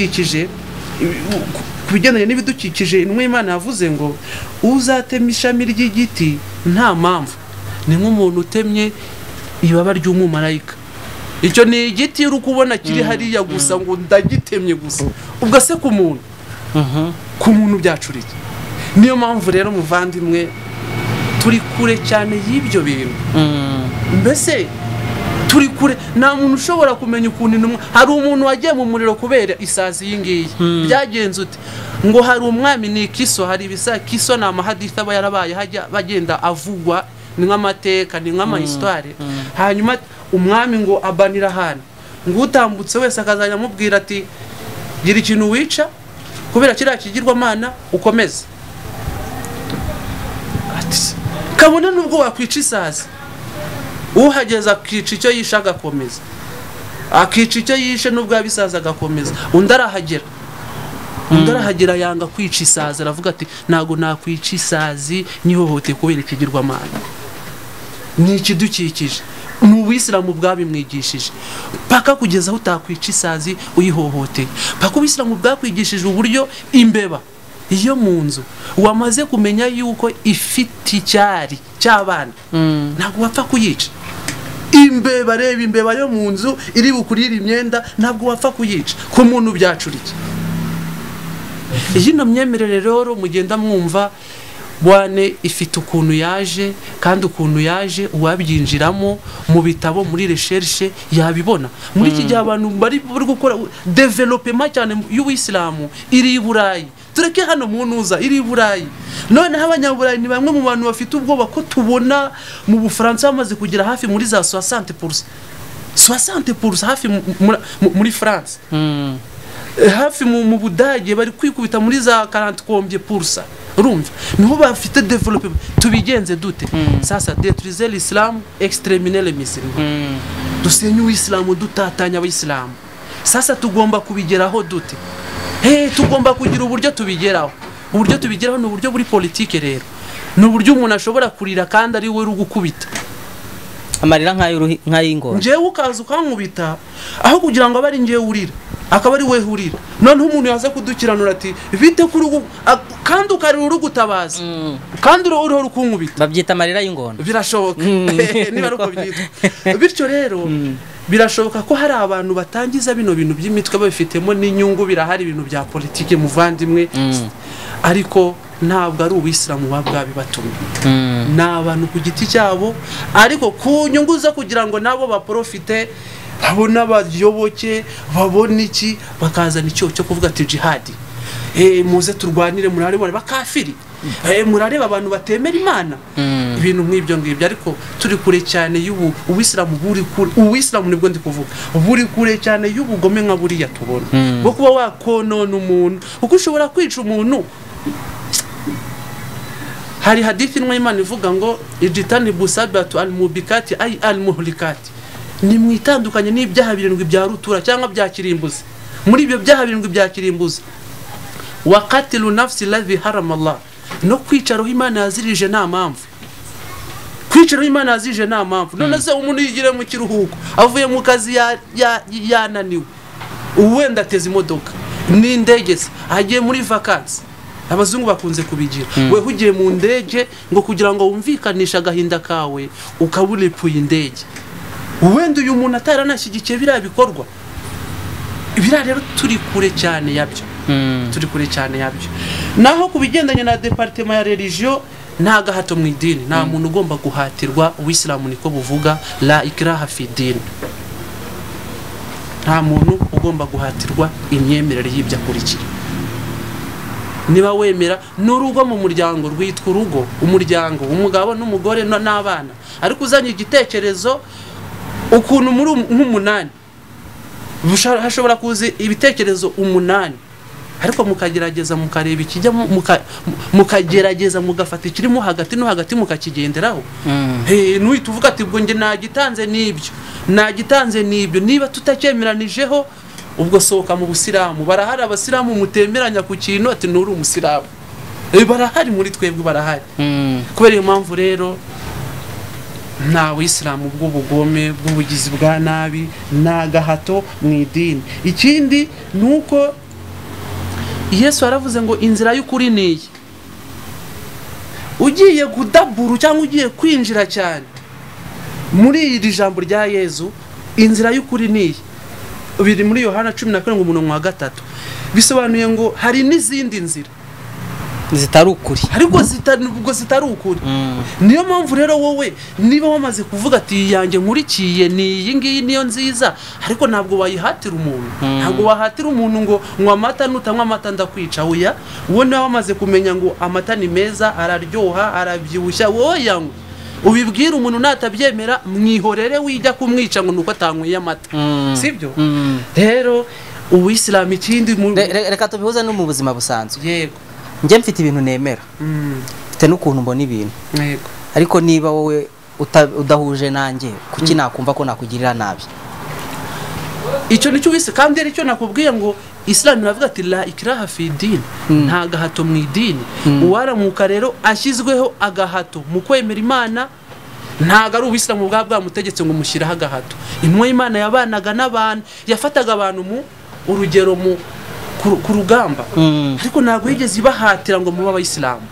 n'ibidukikije intumwa y'Imana yavuze ngo uzatema ishami ry'igiti nta mpamvu ni nk'umuntu utemye ibaba ry'umumarayika icyo ni igiti uri kubona kiri hariya gusa ngo ndagitemye gusa ubwo se ku muntu byacurike niyo mpamvu rero muvandimwe turi kure cyane y'ibyo bintu mbese turi kure nta muntu ushobora kumenya ukuntu hari umuntu wagiye mu muriro kubera isazi y'ingiyi byagenze ute ngo hari umwami ni Kiso hari ibisa Kiso na amahadith aba yarabaye hajya bagenda avugwa ni nk'amateka ni nk'amahistware hanyuma umwami ngo abanira hano ngo utambutse wese akazanya amubwira ati gira ikintu wica kubera kiriya kigirwamana ukomeze kabone nubwo wakwica isazi uhageza akica icyo yishe agakomeza akica icyo yishe nubwo yabisaza agakomeza undi arahagera yanga kwica isazi aravuga ati ntago nakwica isazi nyihohote kubera ikigirwamana ni ikidukikije ni uwisilamu bwabimwigishije paka kugeza aho utakwica isazi uyihohoteye paka uwisilamu bwakwigishije uburyo imbeba iyo mu nzu wamaze kumenya yuko ifite icyari cy'abana ntabwo wapfa kuyica imbeba reba imbeba yo mu nzu iri bukurira imyenda ntabwo wapfa kuyica ku muntu byacurike ino myemerere rero mugenda mwumva bwane ifite ukuntu yaje kandi ukuntu yaje uwabyinjiramo mu bitabo muri recherche yabibona muri iki gihe abantu bari gukora development cyane y'uwisilamu iri Burayi tureke hano munuza iri Burayi none abanyaburayi ni bamwe mu bantu bafite ubwoba ko tubona mu Bufaransa bamaze kugira hafi muri za 60% hafi muri France hafi mu Budage bari kwikubita muri za 40% urumva niho bafite development tubigenze dute sasa détruire l'islam exterminer les musulmans dusenye uwisilamu dutatanya abayisilamu sasa tugomba kubigeraho dute tugomba kugira uburyo tubigeraho ni uburyo buri politike rero ni uburyo umuntu ashobora kurira kandi ari we rugukubita amarira nk'ay'ingoro njewe ukaza ukankubita aho kugira ngo abari njewe urira akaba ari we hurira noneho umuntu yaza kudukiranura ati bite kuri kandi ukarira urugutabaza kandi uriho rukunkubita babyita amarira y'ingoro birashoboka niba ari uko byitwa bityo rero birashoboka ko hari abantu batangiza bino bintu by'imitwe babifitemo n'inyungu birahari ibintu bya politike muvandimwe ariko ntabwo ari uwisilamu bwabibatumye n'abantu ku giti cyabo ariko ku nyungu zo kugira ngo nabo baprofite babona abayoboke babona iki bakazana icyo cyo kuvuga ati jihadi muze turwanire murareba bakafiri murareba abantu batemera Imana ibintu nk'ibyo ngibyo ariko turi kure cyane y'ubu uwisilamu uwisilamu nibwo ndi kuvuga buri kure cyane y'ubugome nka buriya tubona bwo kuba wakonona umuntu uko ushobora kwica umuntu hari hadithi imwe Imana ivuga ngo ijitani busabatu almubikati ay almuhlikati, ni mwitandukanye n'ibyaha 7 bya rutura cyangwa bya kirimbuzi. Muri ibyo byaha 7 bya kirimbuzi wa qatilu nafsi alladhi harama Allah, no kwicaro Imana yazirije nta mpamvu, kwicaro Imana yazirije nta mpamvu. None se umuntu yigire mu kiruhuko avuye mu kazi yananiwe, uwenda ateze imodoka n'indege se agiye muri vacances, abazungu bakunze kubigira. We hugiye mu ndege ngo kugira ngo wumvikanisha agahinda kawe ukaburipuye indege, uwenda uyu muntu ataranashyigikiye biriya bikorwa. Biriya rero turi kure cyane yabyo, turi kure cyane yabyo. Naho kubigendanye na departement ya religion, nta gahato mu idini, nta muntu ugomba guhatirwa. Uislamu niko buvuga la ikraha fi din, nta muntu ugomba guhatirwa imyemerere y'ibyo akurikira. Niba wemera n'urugo mu muryango rwitwa urugo, umuryango umugabo n'umugore n'abana, ariko uzanye igitekerezo ukuntu muri nk'umunani hashobora kuza ibitekerezo 8, ariko mukagerageza mukareba ikijya mukagerageza mugafata ikirimo hagati no hagati mukakigenderaho. Nuhita uvuga ati ubwo nge nagitanze n'ibyo, niba tutakemeranijeho ubwo sohoka mu busilamu. Barahari abasilamu mutemeranya ku kintu ati nuri umusilamu, barahari muri twebwe, barahari. Kubera iyo mpamvu rero nta Uislamu bw'ubugome bw'ubugizi bwa nabi, nta gahato mu idini. Ikindi nuko Yesu aravuze ngo inzira y'ukuri niyi. Ugiye kudaburu cyangwa ugiye kwinjira cyane muri iri jambo rya Yesu, inzira y'ukuri niyi. Biri muri Yohana 17:3 bisobanuye ngo hari n'izindi nzira zitari ukuri, ariko zitari ukuri. Niyo mpamvu rero wowe niba wamaze kuvuga ati yanjye nkurikiye ni iyi ngiyi niyo nziza, ariko ntabwo wayihatira umuntu, ntabwo wahatira umuntu ngo nywa amata, nutanywa amata ndakwica. Oya, wowe niba wamaze kumenya ngo amata ni meza, araryoha, arabyibushya, wowe yanywa, ubibwira umuntu natabyemera, mwihorere wijya kumwica ngo nuko atanyweye amata, sibyo? Rero Uislamu ikindi reka tubihuze no mu buzima busanzwe. Yego, njye mfite ibintu nemera, mfite n'ukuntu mbona ibintu. Yego, ariko niba wowe udahuje nanjye, kuki nakumva ko nakugirira nabi? Icyo nicyo wise, kandi aricyo nakubwiye ngo Islam iravuga ati la ikraha fi din, nta gahato mu idini. Uwaramuka rero ashyizweho agahato mu kwemera Imana, ntago ari Uislamu bwamutegetse ngo mushyiraho agahato. Intumwa y'Imana yabanaga n'abantu, yafataga abantu mu urugero mu ku rugamba, ariko ntago yigeze ibahatira ngo muba abayisilamu.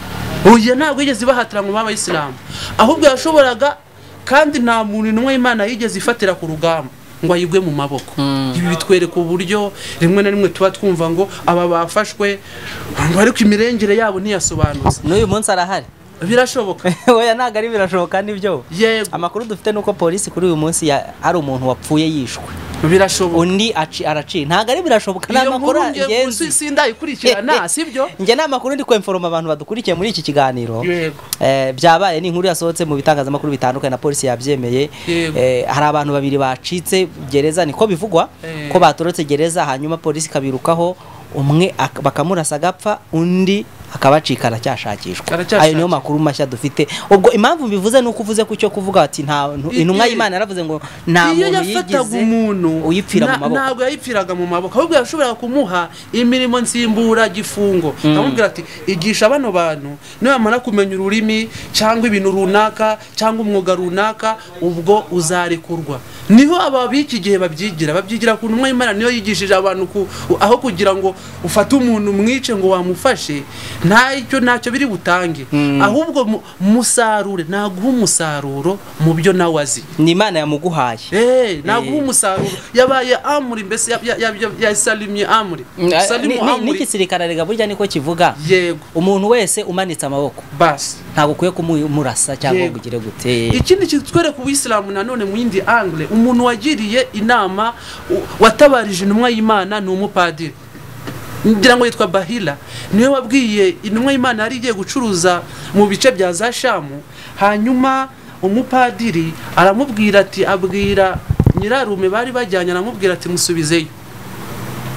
Oya, ntago yigeze ibahatira ngo muba abayisilamu, ahubwo yashoboraga. Kandi nta muntu intumwa y'Imana yigeze ifatira ku rugamba ngo ayigwe mu maboko. Ibi bitwereka uburyo rimwe na rimwe tuba twumva ngo aba bafashwe, ariko imirengere yabo ntiyasobanutse. N'uyu munsi arahari, birashoboka. Oya, ntago ari birashoboka, nibyo. Yego, amakuru dufite nuko polisi kuri uyu munsi hari umuntu wapfuye yishwe. Birashoboka. Undi araci, ntago ari birashoboka. Nta makuru ngenzi sindayikurikirana, sibyo? Nge nta makuru ndi kwemforoma abantu badukurikiye muri iki kiganiro. Yego, byabaye ni inkuru yasohotse mu bitangazamakuru bitandukanye na polisi yabyemeye. Hari abantu 2 bacitse gereza, niko bivugwa ko batorotse gereza, hanyuma polisi kabirukaho, umwe bakamurasa agapfa, undi akabacika aracyashakishwa. Ayo niyo makuru mashya dufite. Ubwo impamvu bivuze nuko uvuze ku cyo kuvuga ati nta intumwa y'Imana yaravuze ngo nta muntu yigize uyipfira mu maboko. Ntabwo yayipfiraga mu maboko, ahubwo yashobora kumuha imirimo nsimbura gifungo. Amubwira ati igisha bano bantu, nibamara kumenya ururimi cyangwa ibintu runaka cyangwa umwuga runaka, ubwo uzarekurwa. Niho ababiki gihe babyigira ku ntumwa y'Imana, niyo yigishije abantu aho kugira ngo ufate umuntu mwice ngo wamufashe, ntacyo biri butange. Ahubwo musarure, naguha umusaruro mu byo nawe azi. Ni Imana yamuguhaye. Naguha umusaruro. Yabaye amuri, mbese yasalimye amuri. N'igisirikare rega burya niko kivuga. Yego, umuntu wese umanitse amaboko basi ntago kuye kumurasa cyangwa kugire gute. Ikindi kitwereka Uislamu nanone mu yindi angle, umuntu wagiriye inama watabarije intumwa y'Imana ni umupadiri, ngira ngo yitwa Bahila. Niwe wabwiye intumwa y'Imana yari igiye gucuruza mu bice bya za Shamu, hanyuma umupadiri aramubwira ati, abwira nyirarume bari bajyanye, aramubwira ati musubizeyo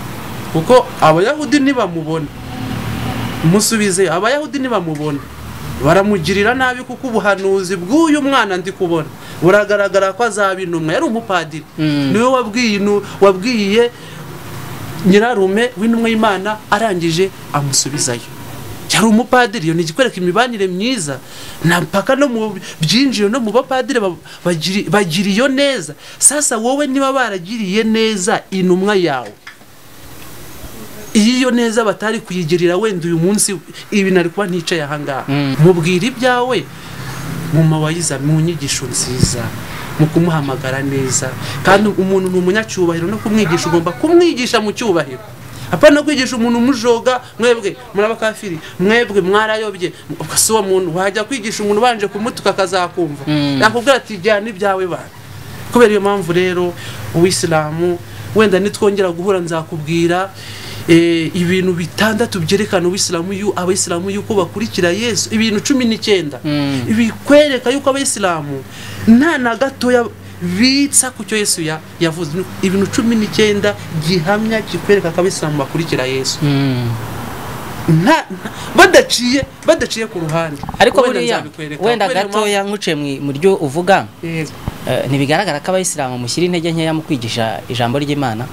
kuko abayahudi ntibamubona, musubizeyo, abayahudi ntibamubona. baramugirira nabi kuko ubuhanuzi bw'uyu mwana ndi kubona buragaragara ko azaba intumwa. Yari umupadiri, niwe wabwiye nyirarume w'intumwa y'Imana, arangije amusubizayo. Yari umupadiri, ni igikwereka imibanire myiza, na mpaka no mu byinjiro no mu bapadiri bagiriyo neza. Sasa wowe niba baragiriye neza intumwa yawe, iyo neza batari kuyigirira wenda uyu munsi ibi nari kuba nticaye ahangaha. Mubwira ibyawe mu mawayiza, mu nyigisho nziza, mu kumuhamagara neza. Kandi umuntu ni umunyacyubahiro, no kumwigisha ugomba kumwigisha mu cyubahiro. Apana kwigisha umuntu umujoga, mwebwe murabakafiri, mwebwe mwarayobye. Ukasuwa umuntu wajya kwigisha umuntu banje kumutuka akazakumva, yakubwira ati jyana ibyawe bana. Kubera iyo mpamvu rero uwisilamu, wenda nitwongera guhura nzakubwira ibintu bitandatu byerekana abayisilamu yuko bakurikira Yesu. Ibintu 19 ibikwereka yuko abayisilamu nta na gatoya bitsa ku cyo Yesu yavuze. Ibintu 19 gihamya kikwereka ko abayisilamu bakurikira Yesu, badaciye ku ruhande. Ariko buriya wenda gatoya nkuce mu ryo uvuga, ntibigaragara ko abayisilamu mushyira intege nkeya mu kwigisha ijambo ry'Imana.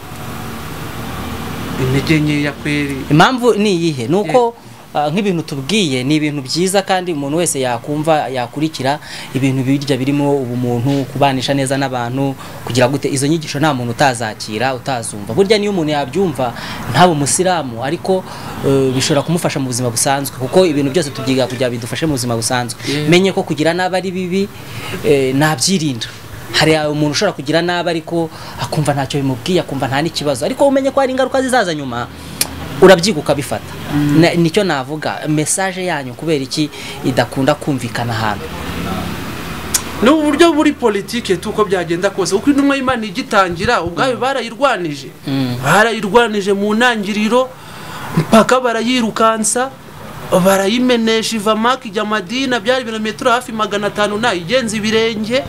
Intege nkeya kweri, impamvu ni iyihe? Nuko nk'ibintu tubwiye ni ibintu byiza kandi umuntu wese yakumva yakurikira. Ibintu birya birimo ubumuntu, kubanisha neza n'abantu, kugira gute izo nyigisho nta muntu utazakira utazumva. Burya niyo umuntu yabyumva ntabe umusilamu, ariko bishobora kumufasha mu buzima busanzwe, kuko ibintu byose tubyiga kugira bidufashe mu buzima busanzwe. Menye ko kugira nabi ari bibi, nabyirinda. Hari umuntu ushobora kugira nabi ariko akumva ntacyo bimubwiye, akumva nta n'ikibazo, ariko umenye ko hari ingaruka zizaza nyuma, urabyiguka bifata. Nicyo navuga, message yanyu kubera iki idakunda kumvikana ahantu? No buryo buri politike tuko byagenda kose, uko intumwa y'Imana igitangira ubwayo barayirwanije mu ntangiriro, mpaka barayirukansa, barayimenesha iva Maka ijya Madina, byari ibirometero hafi 500 na igenza ibirenge.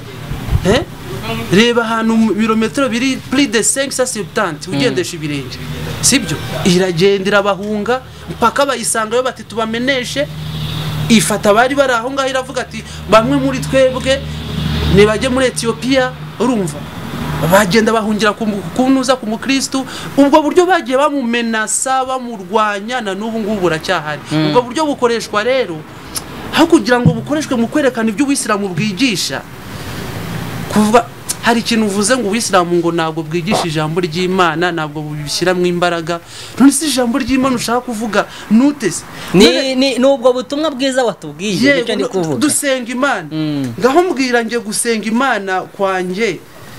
Reba ahantu ibirometero biri plus de 570 ugendesha ibirenge, sibyo? Iragendera bahunga mpaka bayisangayo bati tubameneshe. Ifata bari bari aho ngaho, iravuga ati bamwe muri twebwe nibajye muri Ethiopia. Urumva, bagenda bahungira kunuza ku mukristo. Ubwo buryo bagiye bamumenasa, bamurwanya, na n'ubu ngubu buracyahari. Ubwo buryo bukoreshwa rero, aho kugira ngo bukoreshwe mu kwerekana ibyo uwisilamu bwigisha. Kuvuga hari ikintu uvuze ngo uwisilamu ngo ntabwo bwigisha ijambo ry'Imana, ntabwo bubishyiramo imbaraga. None si ijambo ry'Imana ushaka kuvuga nutese? Ni ubwo butumwa bwiza watubwiye, icyo ndi kuvuga. Dusenga Imana, ngaho mbwira nge gusenga Imana kwanjye.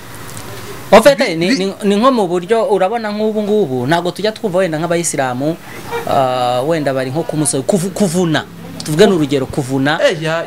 Ofete ni nko mu buryo urabona nk'ubu ngubu ntabwo tujya twumva wenda nk'abayisilamu wenda bari nko kumusozi kuvuna. Tuvuge n'urugero kuvuna,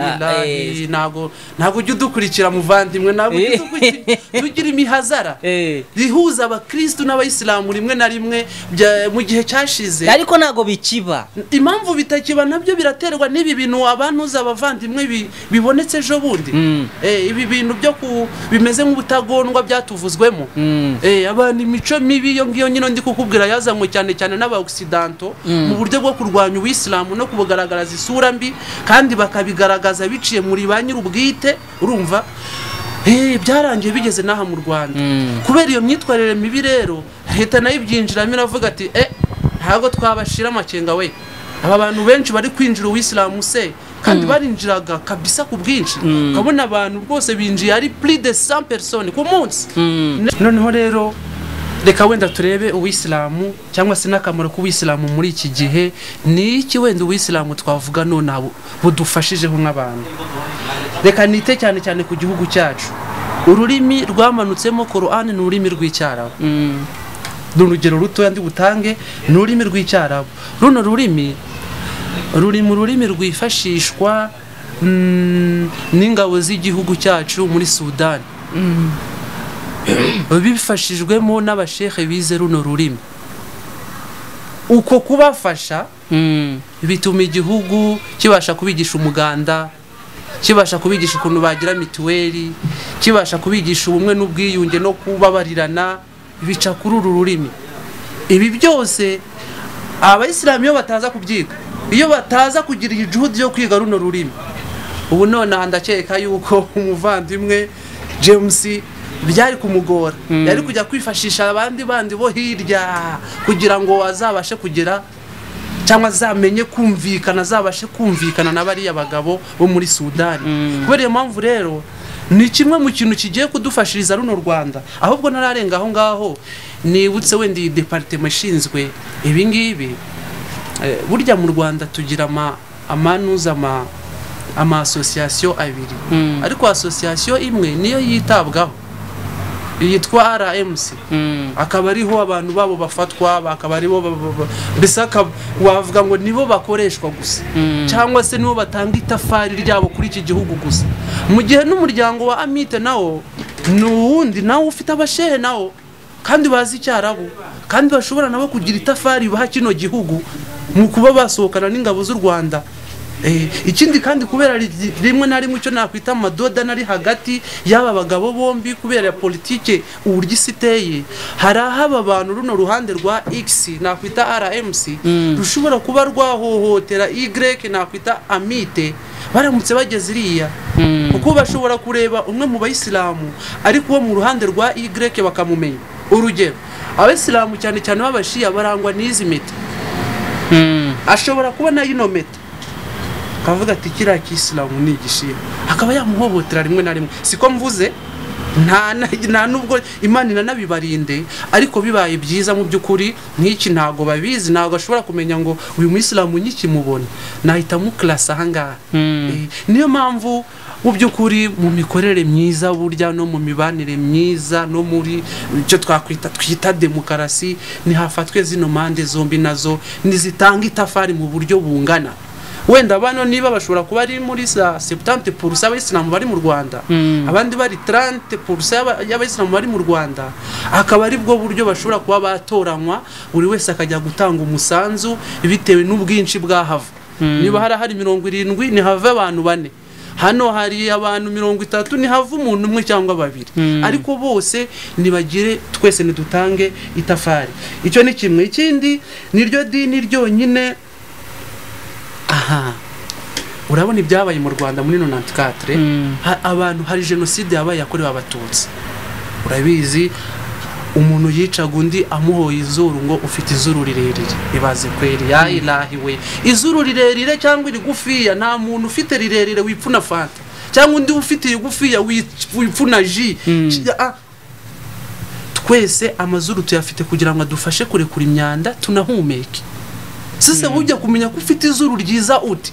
ntago ujya udukurikira muvandimwe, ntago tugira imihazara rihuza abakristo n'abayisilamu rimwe na rimwe mu gihe cyashize, ariko ntago bikiba. Impamvu bitakiba nabyo biraterwa n'ibi bintu abantu z'abavandimwe bibonetse ejo bundi. Ibi bintu byo bimeze nk'ubutagondwa byatuvuzwemo. Abantu imico mibi yo ngiyo nyine ndi kukubwira yazanywe cyane cyane n'aba-Occidentaux mu buryo bwo kurwanya uwisilamu no kubugaragaraza isura mbi, kandi bakabigaragaza biciye muri ba nyir'ubwite. Urumva, byarangiye bigeze naha mu Rwanda. Kubera iyo myitwarire mibi rero, leta nayo ibyinjiramo iravuga ati ntago twabashira amakenga we, aba bantu benshi bari kwinjira uwisilamu se, kandi barinjiraga kabisa ku bwinshi. Ukabona abantu rwose binjiye ari plus de 100 personnes ku munsi. Noneho rero reka wenda turebe uwisilamu cyangwa se n'akamaro k'uwisilamu muri iki gihe. Ni iki wenda uwisilamu twavuga none budufashijeho nk'abantu? Reka nite cyane cyane ku gihugu cyacu. Ururimi rwamanutsemo Qur'an ni ururimi rw'icyarabu. N'urugero rutoya ndi butange, ni ururimi rw'icyarabu. Runo rurimi ruri mu rurimi rwifashishwa n'ingabo z'igihugu cyacu muri Sudan. Bifashijwemo n'abashehe bize runo rurimi. Uko kubafasha bituma igihugu kibasha kubigisha umuganda, kibasha kubigisha ukuntu bagira mituweli, kibasha kubigisha ubumwe n'ubwiyunge no kubabarirana, bica kuri uru rurimi. Ibi byose abayisilamu iyo bataza kubyiga iyo bataza kugira ijuhudi yo kwiga runo rurimi ubu none ndakeka yuko umuvandimwe James byari kumugora yari kujya kwifashisha abandi bandi bo hirya kugira ngo azabashe kugera cyangwa zamenye kumvikana zabashe kumvikana n'abari abagabo bo muri Sudani kubera iyo mpamvu rero ni kimwe mu kintu kigiye kudufashiriza runo Rwanda ahubwo nararenga aho ngaho nibutse wenda iyi departement ishinzwe ibi ngibi burya mu Rwanda tugira ama association abiri ariko association imwe niyo yitabwaho yitwa RMC akaba ariho abantu babo bafatwa bakaba aribo bisaka wavuga ngo nibo bakoreshwa gusa cyangwa se nibo batanga itafari ryabo kuri iki gihugu gusa mu gihe n'umuryango wa Amite nawo n'uwundi nawo ufite abashehe nawo kandi bazi icyarabu kandi bashobora nabo kugira itafari baha kino gihugu mu kuba basohokana n'ingabo z'u Rwanda ikindi kandi kubera rimwe na rimwe cyo nakwita amadoda nari hagati y'aba bagabo bombi kubera politike uburyo isiteye hari ahaba abantu runo ruhande rwa X nakwita RMC rushobora kuba rwahohotera Y nakwita Amite baramutse bageze iriya kuko bashobora kureba umwe mu bayisilamu ariko wo mu ruhande rwa Y bakamumenya urugero abayisilamu cyane cyane b'abashiya barangwa n'izi meta ashobora kuba na yino meta kavuga ati kira kisilamu ni igishira akaba yamuhobotera rimwe na rimwe siko mvuze nta nubwo Imana inanabibarinde ariko bibaye byiza mu byukuri nk'iki ntago babizi ntago ashobora kumenya ngo uyu muislamu nyikimubona nahita mu class ahangaha niyo mpamvu mu byukuri mu mikorere myiza burya no mu mibanire myiza no muri cyo twita demokarasi ni hafatwe zino mande zombi nazo nizitanga itafari mu buryo bungana wenda bano niba bashobora kuba ari muri 70% abayisilamu bari mu Rwanda abandi bari 30% y'abayisilamu bari mu Rwanda akaba ari bwo buryo bashobora kuba batoranywa buri wese akajya gutanga umusanzu bitewe n'ubwinshi bwahava niba hari 70 ni have abantu bane hano hari abantu 30 ni have umuntu umwe cyangwa babiri ariko bose nibagire twese nidutange itafari icyo ni kimwe ikindi niryo dini ryonyine urabona ibyabaye mu Rwanda muri 94 abantu hari genocide yabaye yakorewe abatutsi urabizi umuntu yicaga undi amuhoye izuru ngo ufite izuru rirerire ibaze kweri ya ilahi we izuru rirerire cyangwa irigufiya nta muntu ufite rirerire wipfuna fanta cyangwa undi ufite irigufiya wipfuna ji twese amazuru tuyafite kugira ngo adufashe kurekura imyanda tunahumeke sasa ujya kumenya ko ufite izuru ryiza uti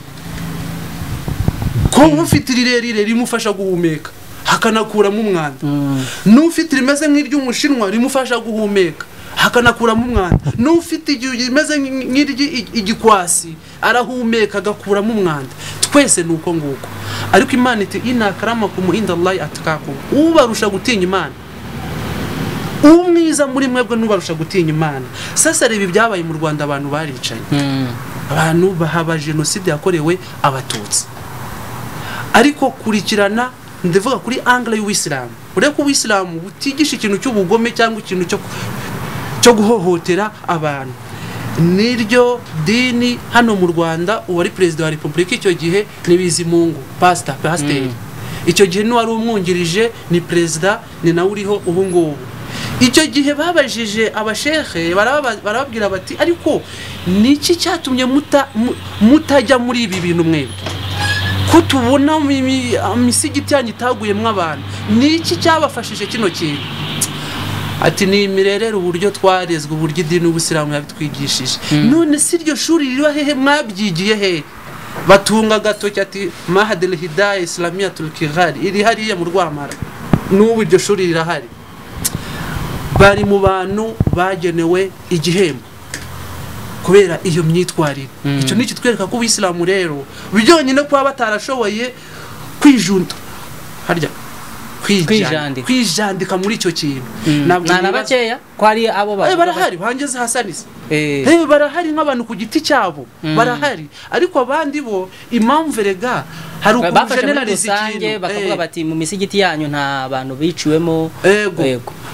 ko ufite rirerire rimufasha guhumeka hakanakuramo umwanda n'ufite rimeze nk'iry'umushinwa rimufasha guhumeka hakanakuramo umwanda n'ufite rimeze nk'igikwasi arahumeka agakuramo umwanda twese nuko nguko ariko Imana iti inakaramakum indallahi atqakum ubarusha gutinya Imana umwiza muri mwebwe nubarusha gutinya Imana sasa reba byabaye mu Rwanda abantu baricanye abantu bahaba genocide yakorewe abatutsi ariko kurikirana ndavuga kuri angle y'Uwisilamu ureko Uwisilamu butigisha ikintu cy'ubugome cyangwa ikintu cyo guhohotera abantu niryo dini hano mu Rwanda uwari president wa Republika icyo gihe ni Bizimungu pastor icyo gihe n'uwari umwungirije ni president ni nawe uriho ubu ngubu icyo gihe babajije abashehe barababwira bati ariko niki cyatumye mutajya muri ibi bintu mwebwe ko tubona imisigiti yanyu itaguyemwe abantu niki cyabafashije kino kintu ati ni imirerere uburyo twarezwe uburyo idini n'Ubusilamu yabitwigishije none si iryo shuri ririho hehe mwabyigiye he batunga gatoki ati Mahadil Hidayah Islamiyatul Kigali iri hariya mu Rwamara n'ubu iryo shuri rirahari bari mu bantu bagenewe igihembo kubera iyo myitwarire icyo niki twereka ko Uwisilamu rero byonyine kwa batarashoboye kwijunta harya kwijandika muri icyo kintu nana bakeya kwari abo barahari bangeze hasanise barahari nk'abantu ku giti cyabo barahari ariko abandi bo impamvu rega hari ukujeneralize ikintu bakavuga bati mu misigiti yanyu nta bantu biciwemo yego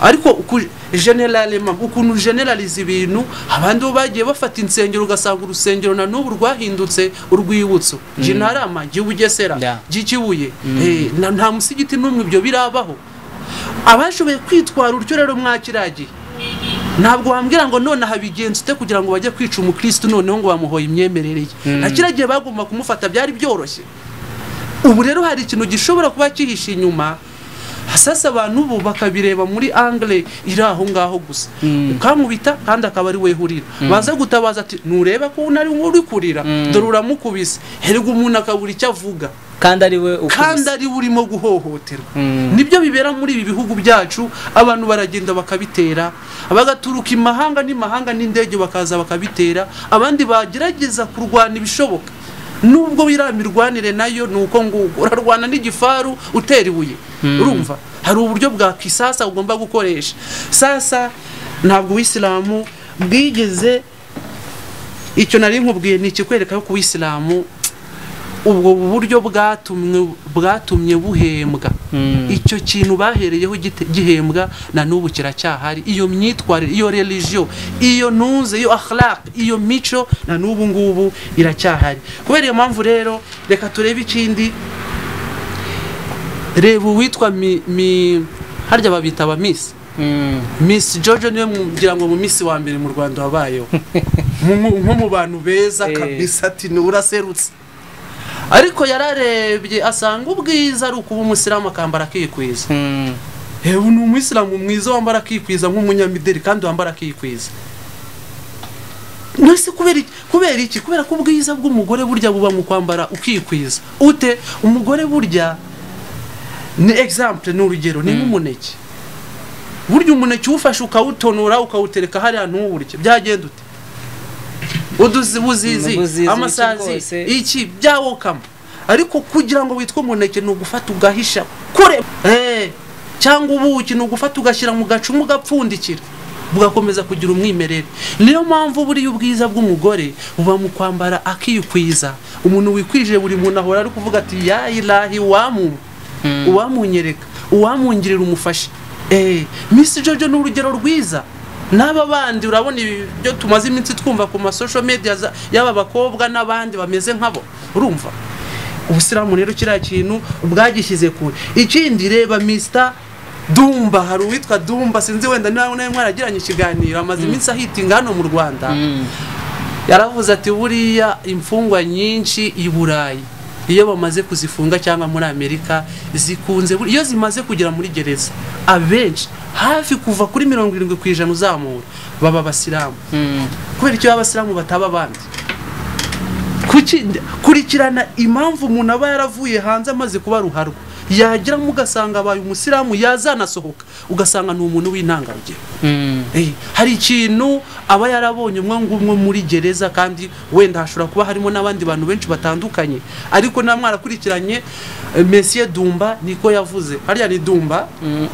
ariko generalema ukuntu generalize ibintu abandi bo bagiye bafata insengero ugasanga urusengero na n'ubu rwahindutse urwibutso Jinarama Gibugesera Gikibuye nta musigiti n'umwe ibyo birabaho abashoboye kwitwara uryo rero mwakiragiye ntabwo wambwira ngo none habigenze ute kugira ngo bajye kwica umukristo noneho ngo bamuhoye imyemerere ye nakiragiye bagomba kumufata byari byoroshye ubu rero hari ikintu gishobora kuba kihishe inyuma hasasa abantu bo bakabireba muri angle iri aho ngaho gusa ukamubita kandi akaba ari we hurira baza gutabaza ati nureba ko unari uri kurira dore uramukubise herego umuntu akabura icyo avuga kandi ari we urimo guhohoterwa nibyo bibera muri ibi bihugu byacu abantu baragenda bakabitera abagaturuka imahanga n'indege bakaza bakabitera abandi bagerageza kurwana ibishoboka nubwo biramirwanire nayo nuko ngo urarwana n'igifaru utera ibuye urumva hari uburyo bwa kisasa ugomba gukoresha sasa ntabwo Uislamu bwigeze icyo nari nkubwiye ni ikikwereka ko Uislamu ubwo buryo bwatumye buhembwa icyo kintu bahereyeho gihembwa na n'ubu kiracyahari iyo myitwarire iyo religion iyo ntuze iyo akhlaq iyo mico na n'ubu ngubu iracyahari kubera iyo mpamvu rero reka turebe ikindi reba witwa harya babita aba Miss Jojo niwe mugira ngo mu Miss wa mbere mu Rwanda wabayeho nko mu bantu beza kabisa ati uraserutse ariko yararebye asanga ubwiza ari ukuba umusiramu akambara akikwiza ni umuyisilamu mwiza wambara akikwiza nk'umunyamideli kandi wambara akikwiza mwese kubera iki kubera ko ubwiza bw'umugore burya buba mu kwambara ukikwiza ute umugore burya ni example ni urugero ni nk'umuneke burya umuneke ufashe ukawutonora ukawutereka hariya ntuwurye byagenda ute ubuzizi amasazi iki byawokama ariko kugira ngo witwe umuneke no gufata ugahisha kure cyangwa ubuki no gufata ugashyira mu gacumu gapfundikira bugakomeza kugira umwimerere niyo mpamvu buri ubwiza bw'umugore buba mu kwambara akiyukwiza umuntu wikwije buri muntu ahora ari kuvuga ati ya ilahi uwamunyereka uwamungirira umufashe Miss Jojo ni urugero rwiza n'aba bandi urabona ibyo tumaze iminsi twumva ku ma social media y'aba bakobwa n'abandi bameze nkabo urumva ubusiramu rero kira kintu ubwagishyize kure ikindi reba Mr Dumba hari uwitwa Dumba sinzi wenda nawe mwaragiranye ikiganiro amaze iminsi ahitinga hano mu Rwanda yaravuze ati buriya imfungwa nyinshi i Burayi iyo bamaze kuzifunga cyangwa muri Amerika zikunze iyo zimaze kugera muri gereza abenshi hafi kuva kuri 70% uzamura baba abasilamu kubera icyo abasilamu bataba abandi kurikirana impamvu umuntu aba yaravuye hanze amaze kuba ruharwa yagira mugasanga abaye umusilamu yazanasohoka ugasanga ni umuntu w'intangarugero hari ikintu aba yarabonye umwe muri gereza kandi wenda hashobora kuba harimo n'abandi bantu benshi batandukanye ariko na mwarakurikiranye Monsieur Dumba niko yavuze hariya ni Dumba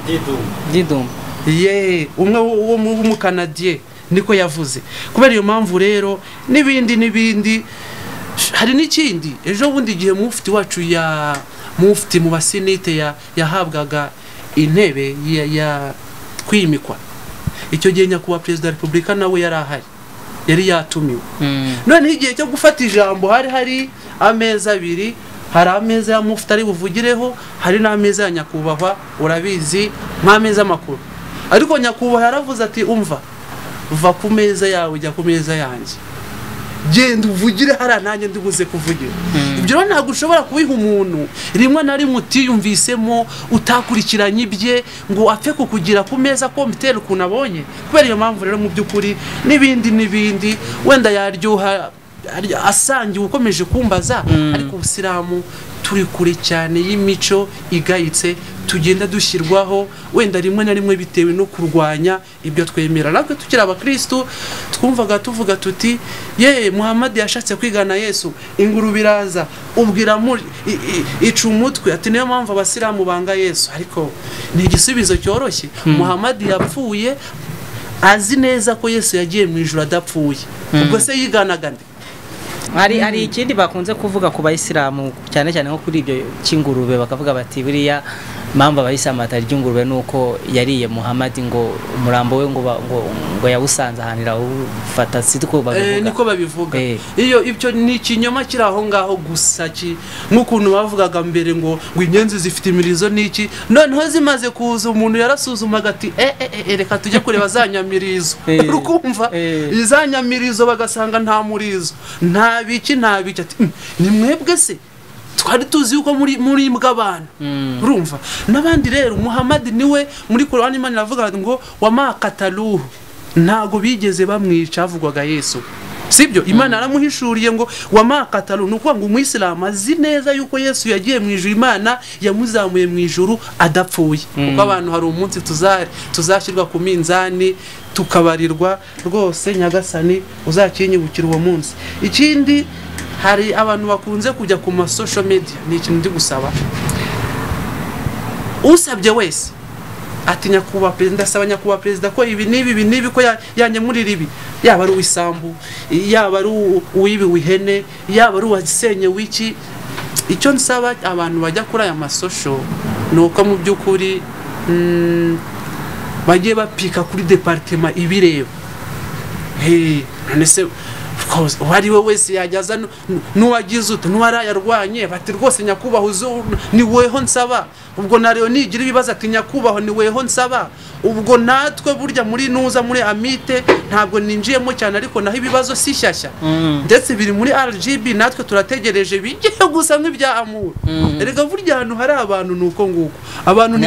umwe wo mu Canadien niko yavuze kubera iyo mpamvu rero n'ibindi hari n'ikindi ejo bundi gihe mufti wacu ya mufti mu basenete yahabwaga intebe ya kwimikwa icyo gihe nyakubahwa Perezida wa Repubulika nawe yari yatumiwe none igihe cyo gufata ijambo hari ameza abiri hari ameza ya mufti ari buvugireho hari n'ameza ya nyakubahwa urabizi nk'ameza makuru ariko nyakubahwa yaravuze ati umva va ku meza yawe ujya ku meza yanjye genda uvugire hara nanjye ndibuze kuvugira ibyo ntabwo ushobora kubiha umuntu rimwe na rimwe utiyumvisemo utakurikiranye ibye ngo apfe kukugira ku meza ko mitera ukuntu abonye kubera iyo mpamvu rero mu by'ukuri n'ibindi wenda yaryoha asangiye ukomeje kumbaza ariko ubusiramu turi kure cyane y'imico igayitse tugenda dushyirwaho wenda rimwe na rimwe bitewe no kurwanya ibyo twemera natwe tukiri abakristo twumvaga tuvuga tuti Muhammad yashatse kwigana Yesu inguru iraza ubwira muri ica umutwe ati niyo mpamvu abasiramu banga Yesu ariko ni igisubizo cyoroshye Muhammad yapfuye azi neza ko Yesu yagiye mu ijuru adapfuye ubwo se yiganaga nde hari ikindi bakunze kuvuga ku bayisilamu cyane cyane nko kuri ibyo cy'ingurube bakavuga bati buriya impamvu abayisilamu batarya ingurube nuko yariye Muhammad ngo umurambo we ngo yawusanze ahantu irawufata siko babivuga niko babivuga iyo ibyo ni ikinyoma kiri aho ngaho gusa nk'ukuntu bavugaga mbere ngo inyenzi zifite imirizo n'iki noneho zimaze kuza umuntu yarasuzumaga ati reka tujye kureba za nyamirizo urukumva za nyamirizo bagasanga nta murizo nta biki ati ni mwebwe se twari tuzi yuko muri imbwa abantu urumva n'abandi rero Muhammad niwe muri Qur'an Imana iravuga ngo wamakataluhu ntago bigeze bamwica avugwaga Yesu sibyo Imana aramuhishuriye ngo wamakataluhu nuko ngo umuyisilamu azi neza yuko Yesu yagiye mu ijuru Imana yamuzamuye mu ijuru adapfuye kuko abantu hari umunsi tuzashyirwa ku minzani tukabarirwa rwose nyagasani uzakinyibukira uwo munsi ikindi hari abantu bakunze kujya ku ma social media ni ikintu ndi gusaba usabye wese ati nyakuba president asaba nyakuba president ko ibi nibi ko yanyemurira ibi yaba ari uwisambu yaba ari uwibi wihene yaba ari uwasenye wiki icyo nsaba abantu bajya kuri aya masosho nuko mu byukuri bagiye bapika kuri departement ibireba nese wari we wese yajyaza nuwagize ute nuwarayarwanye bati rwose nyakubaho ni weho nsaba ubwo nareo nigira ibibazo ati nyakubaho ni weho nsaba ubwo natwe burya muri nuza muri amite ntabwo ninjiyemo cyane ariko naho ibibazo sishyashya ndetse biri muri RGB natwe turategereje bigiye gusa nk'ibya amuru erega burya hano hari abantu nuko nguko abantu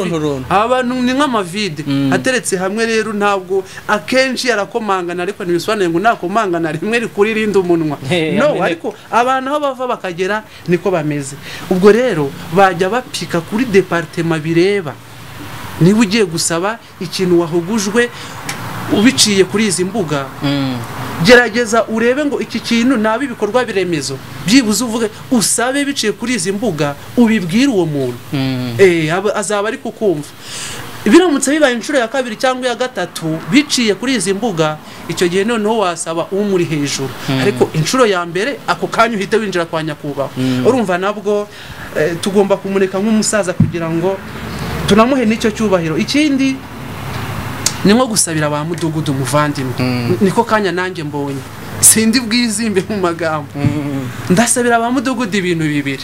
ni nk'amavide ateretse hamwe rero ntabwo akenshi yarakomangana ariko nibisobanuye ngo nakomangana rimwe rikuri rinda umunwa no ariko abantu aho bava bakagera niko bameze ubwo rero bajya bapika kuri departement bireba niba ugiye gusaba ikintu wahugujwe ubiciye kuri izi mbuga gerageza urebe ngo iki kintu nabi bikorwa biremezo byibuze uvuge usabe biciye kuri izi mbuga ubibwira uwo muntu azaba ari kukumva biramutse bibaye inshuro ya kabiri cyangwa ya gatatu biciye kuri izi mbuga icyo gihe noneho wasaba umuri hejuru ariko inshuro ya mbere ako kanya uhite winjira kwa nyakubaho urumva nabwo tugomba kumureka nk'umusaza kugira ngo tunamuhe nicyo cyubahiro ikindi ni nko gusabira ba mudugudu muvandimwe niko kanya nanjye mbonye sindi bwizimbe mu magambo ndasabira ba mudugudu ibintu bibiri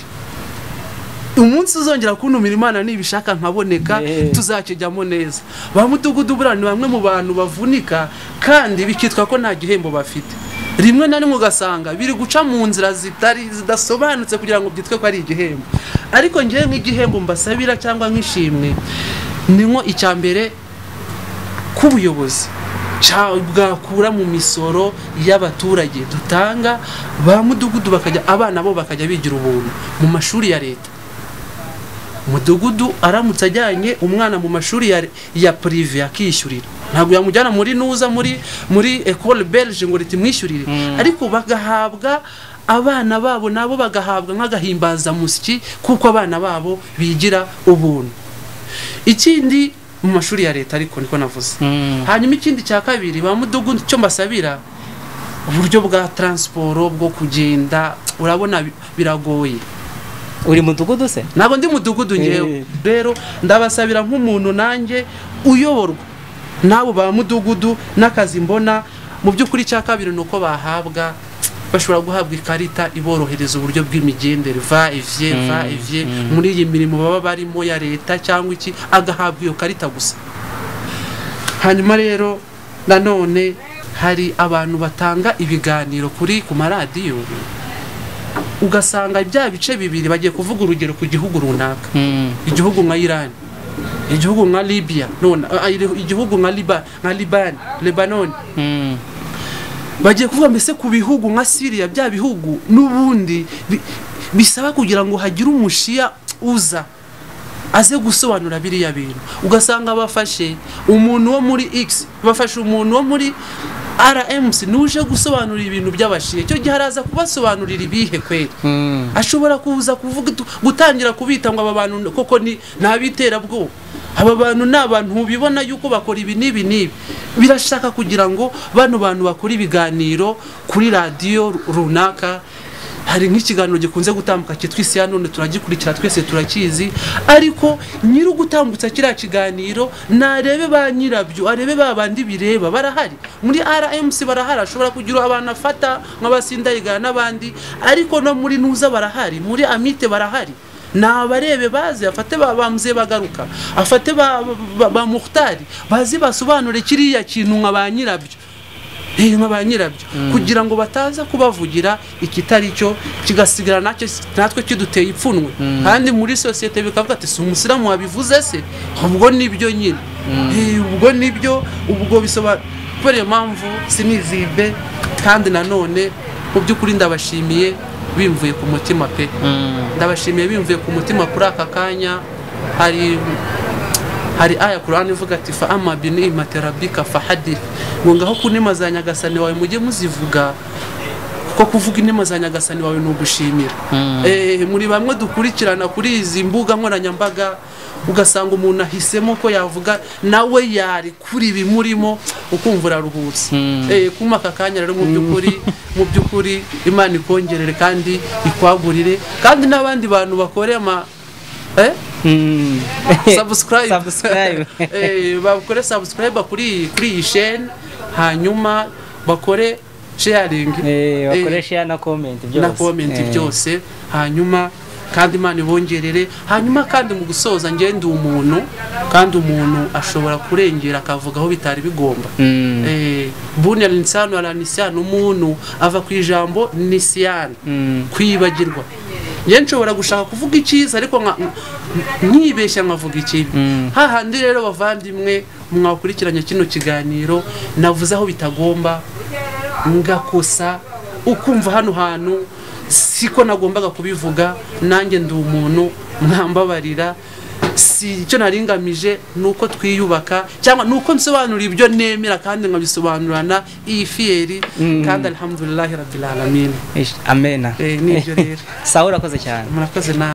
umunsi uzongera kuntumira Imana nibishaka nkaboneka tuzakijyamo neza ba mudugudu burani bamwe mu bantu bavunika kandi bikitwa ko nta gihembo bafite rimwe na rimwe ugasanga biri guca mu nzira zidasobanutse kugira ngo byitwe ko ari igihembo ariko ngiye nk'igihembo mbasabira cyangwa nk'ishimwe ni nko icyambere k'ubuyobozi bwakura mu misoro y'abaturage dutanga ba mudugudu bakajya abana bo bakajya bigira ubuntu mu mashuri ya leta mudugudu aramutse ajyanye umwana mu mashuri ya privé akishyurira ntabwo yamujyana muri nuza muri école belge ngo ritimwishyurire ariko bagahabwa abana babo nabo bagahabwa nk'agahimbaza musiki kuko abana babo bigira ubuntu ikindi mu mashuri ya leta ariko niko navuze hanyuma ikindi cya kabiri ba mudugudu cyo mbasabira uburyo bwa transport bwo kugenda urabona biragoye uri mudugudu se nabo ndi mudugudu nyewe rero ndabasabira nk'umuntu nanjye uyoborwa nabo ba mudugudu n'akazi mbona mu by'ukuri cya kabiri nuko bahabwa bashobora guhabwa ikarita iborohereza uburyo bw'imigendere va ivye muri iyi mirimo baba barimo ya leta cyangwa iki agahabwa iyo karita gusa hanyuma rero nanone hari abantu batanga ibiganiro ku maradiyo ugasanga bya bice bibiri bagiye kuvuga urugero ku gihugu runaka igihugu nka Iran igihugu nka Libya none igihugu nka Lebanon bagiye kuvuga mbese ku bihugu nka Syria bya bihugu n'ubundi bisaba kugira ngo hagire umushiya uza aze gusobanura biriya bintu ugasanga bafashe umuntu wo muri X bafashe umuntu wo muri RMC nuje gusobanura ibintu by'abashiye cyo gihe araza kubasobanurira ibihe kweli ashobora kuza kuvuga gutangira kubita ngo aba bantu koko ni nabitera bwo aba bantu n'abantu bibona yuko bakora ibi nibi birashaka kugira ngo bano bantu bakora ibiganiro kuri radio runaka hari nk'ikiganiro gikunze gutambuka cyitwa isi ya none turagikurikira twese turakizi, ariko nyiri gutambutsa kiriya kiganiro narebe ba nyirabyo, arebe ba bandi bireba barahari muri RMC, barahari, ashobora kugira abantu afata nk'abasindayiga n'abandi, ariko no muri nuza barahari, muri amite barahari, nabarebe bazi afate bamze bagaruka, afate ba Muhtari bazi basobanure kiriya kintu nk'abanyirabyo nk'abanyirabyo kugira ngo bataza kubavugira ikitari cyo kigasigara natwe kiduteye ipfunwe, kandi muri societe bikavuga ati si umusilamu wabivuze se, ubwo nibyo nyine ubwo nibyo, ubwo bisoba kubera impamvu sinizibe. Kandi nanone mu by'ukuri ndabashimiye bimvuye ku mutima pe, ndabashimiye bimvuye ku mutima kuri aka kanya. hari aya Qur'an ivuga ati fa amma bi ni'mati rabbika fahadith, ngo ngaho kunema za nyagasani wawe mujye muzivuga, ko kuvuga inema za nyagasani wawe no gushimira. Muri bamwe dukurikirana kuri izi mbuga nkoranyambaga ugasanga umuntu ahisemo ko yavuga nawe yari kuri bimurimo ukumva uraruhutse. Kuma aka kanya rero mu by'ukuri Imana ikongerere kandi ikwagurire, kandi n'abandi bantu bakore subscribe bakore subscribe kuri iyi chaîne, hanyuma bakore sharing, bakore share na comment byose, hanyuma kandi Imana ibongerere. Hanyuma kandi mu gusoza ngende umuntu, kandi umuntu ashobora kurengera akavuga aho bitari bigomba. Bunya insano ala nisyan, umuntu ava ku ijambo nisyan, kwibagirwa. Nje nshobora gushaka kuvuga icyiza ariko nkibeshya nkavuga ikibi. Hahandi rero bavandimwe mwakurikiranye kino kiganiro navuze aho bitagomba, ngakosa ukumva hano hantu siko nagombaga kubivuga, nanjye ndi umuntu mwambabarira. Si icyo naringamije nuko twiyubaka, cyangwa nuko nsobanura ibyo nemera kandi nkabisobanurana iyi fieri, kandi alhamdulillah rabbil alamin. Amen. Nibyo rero. Sawa urakoze cyane. Murakoze na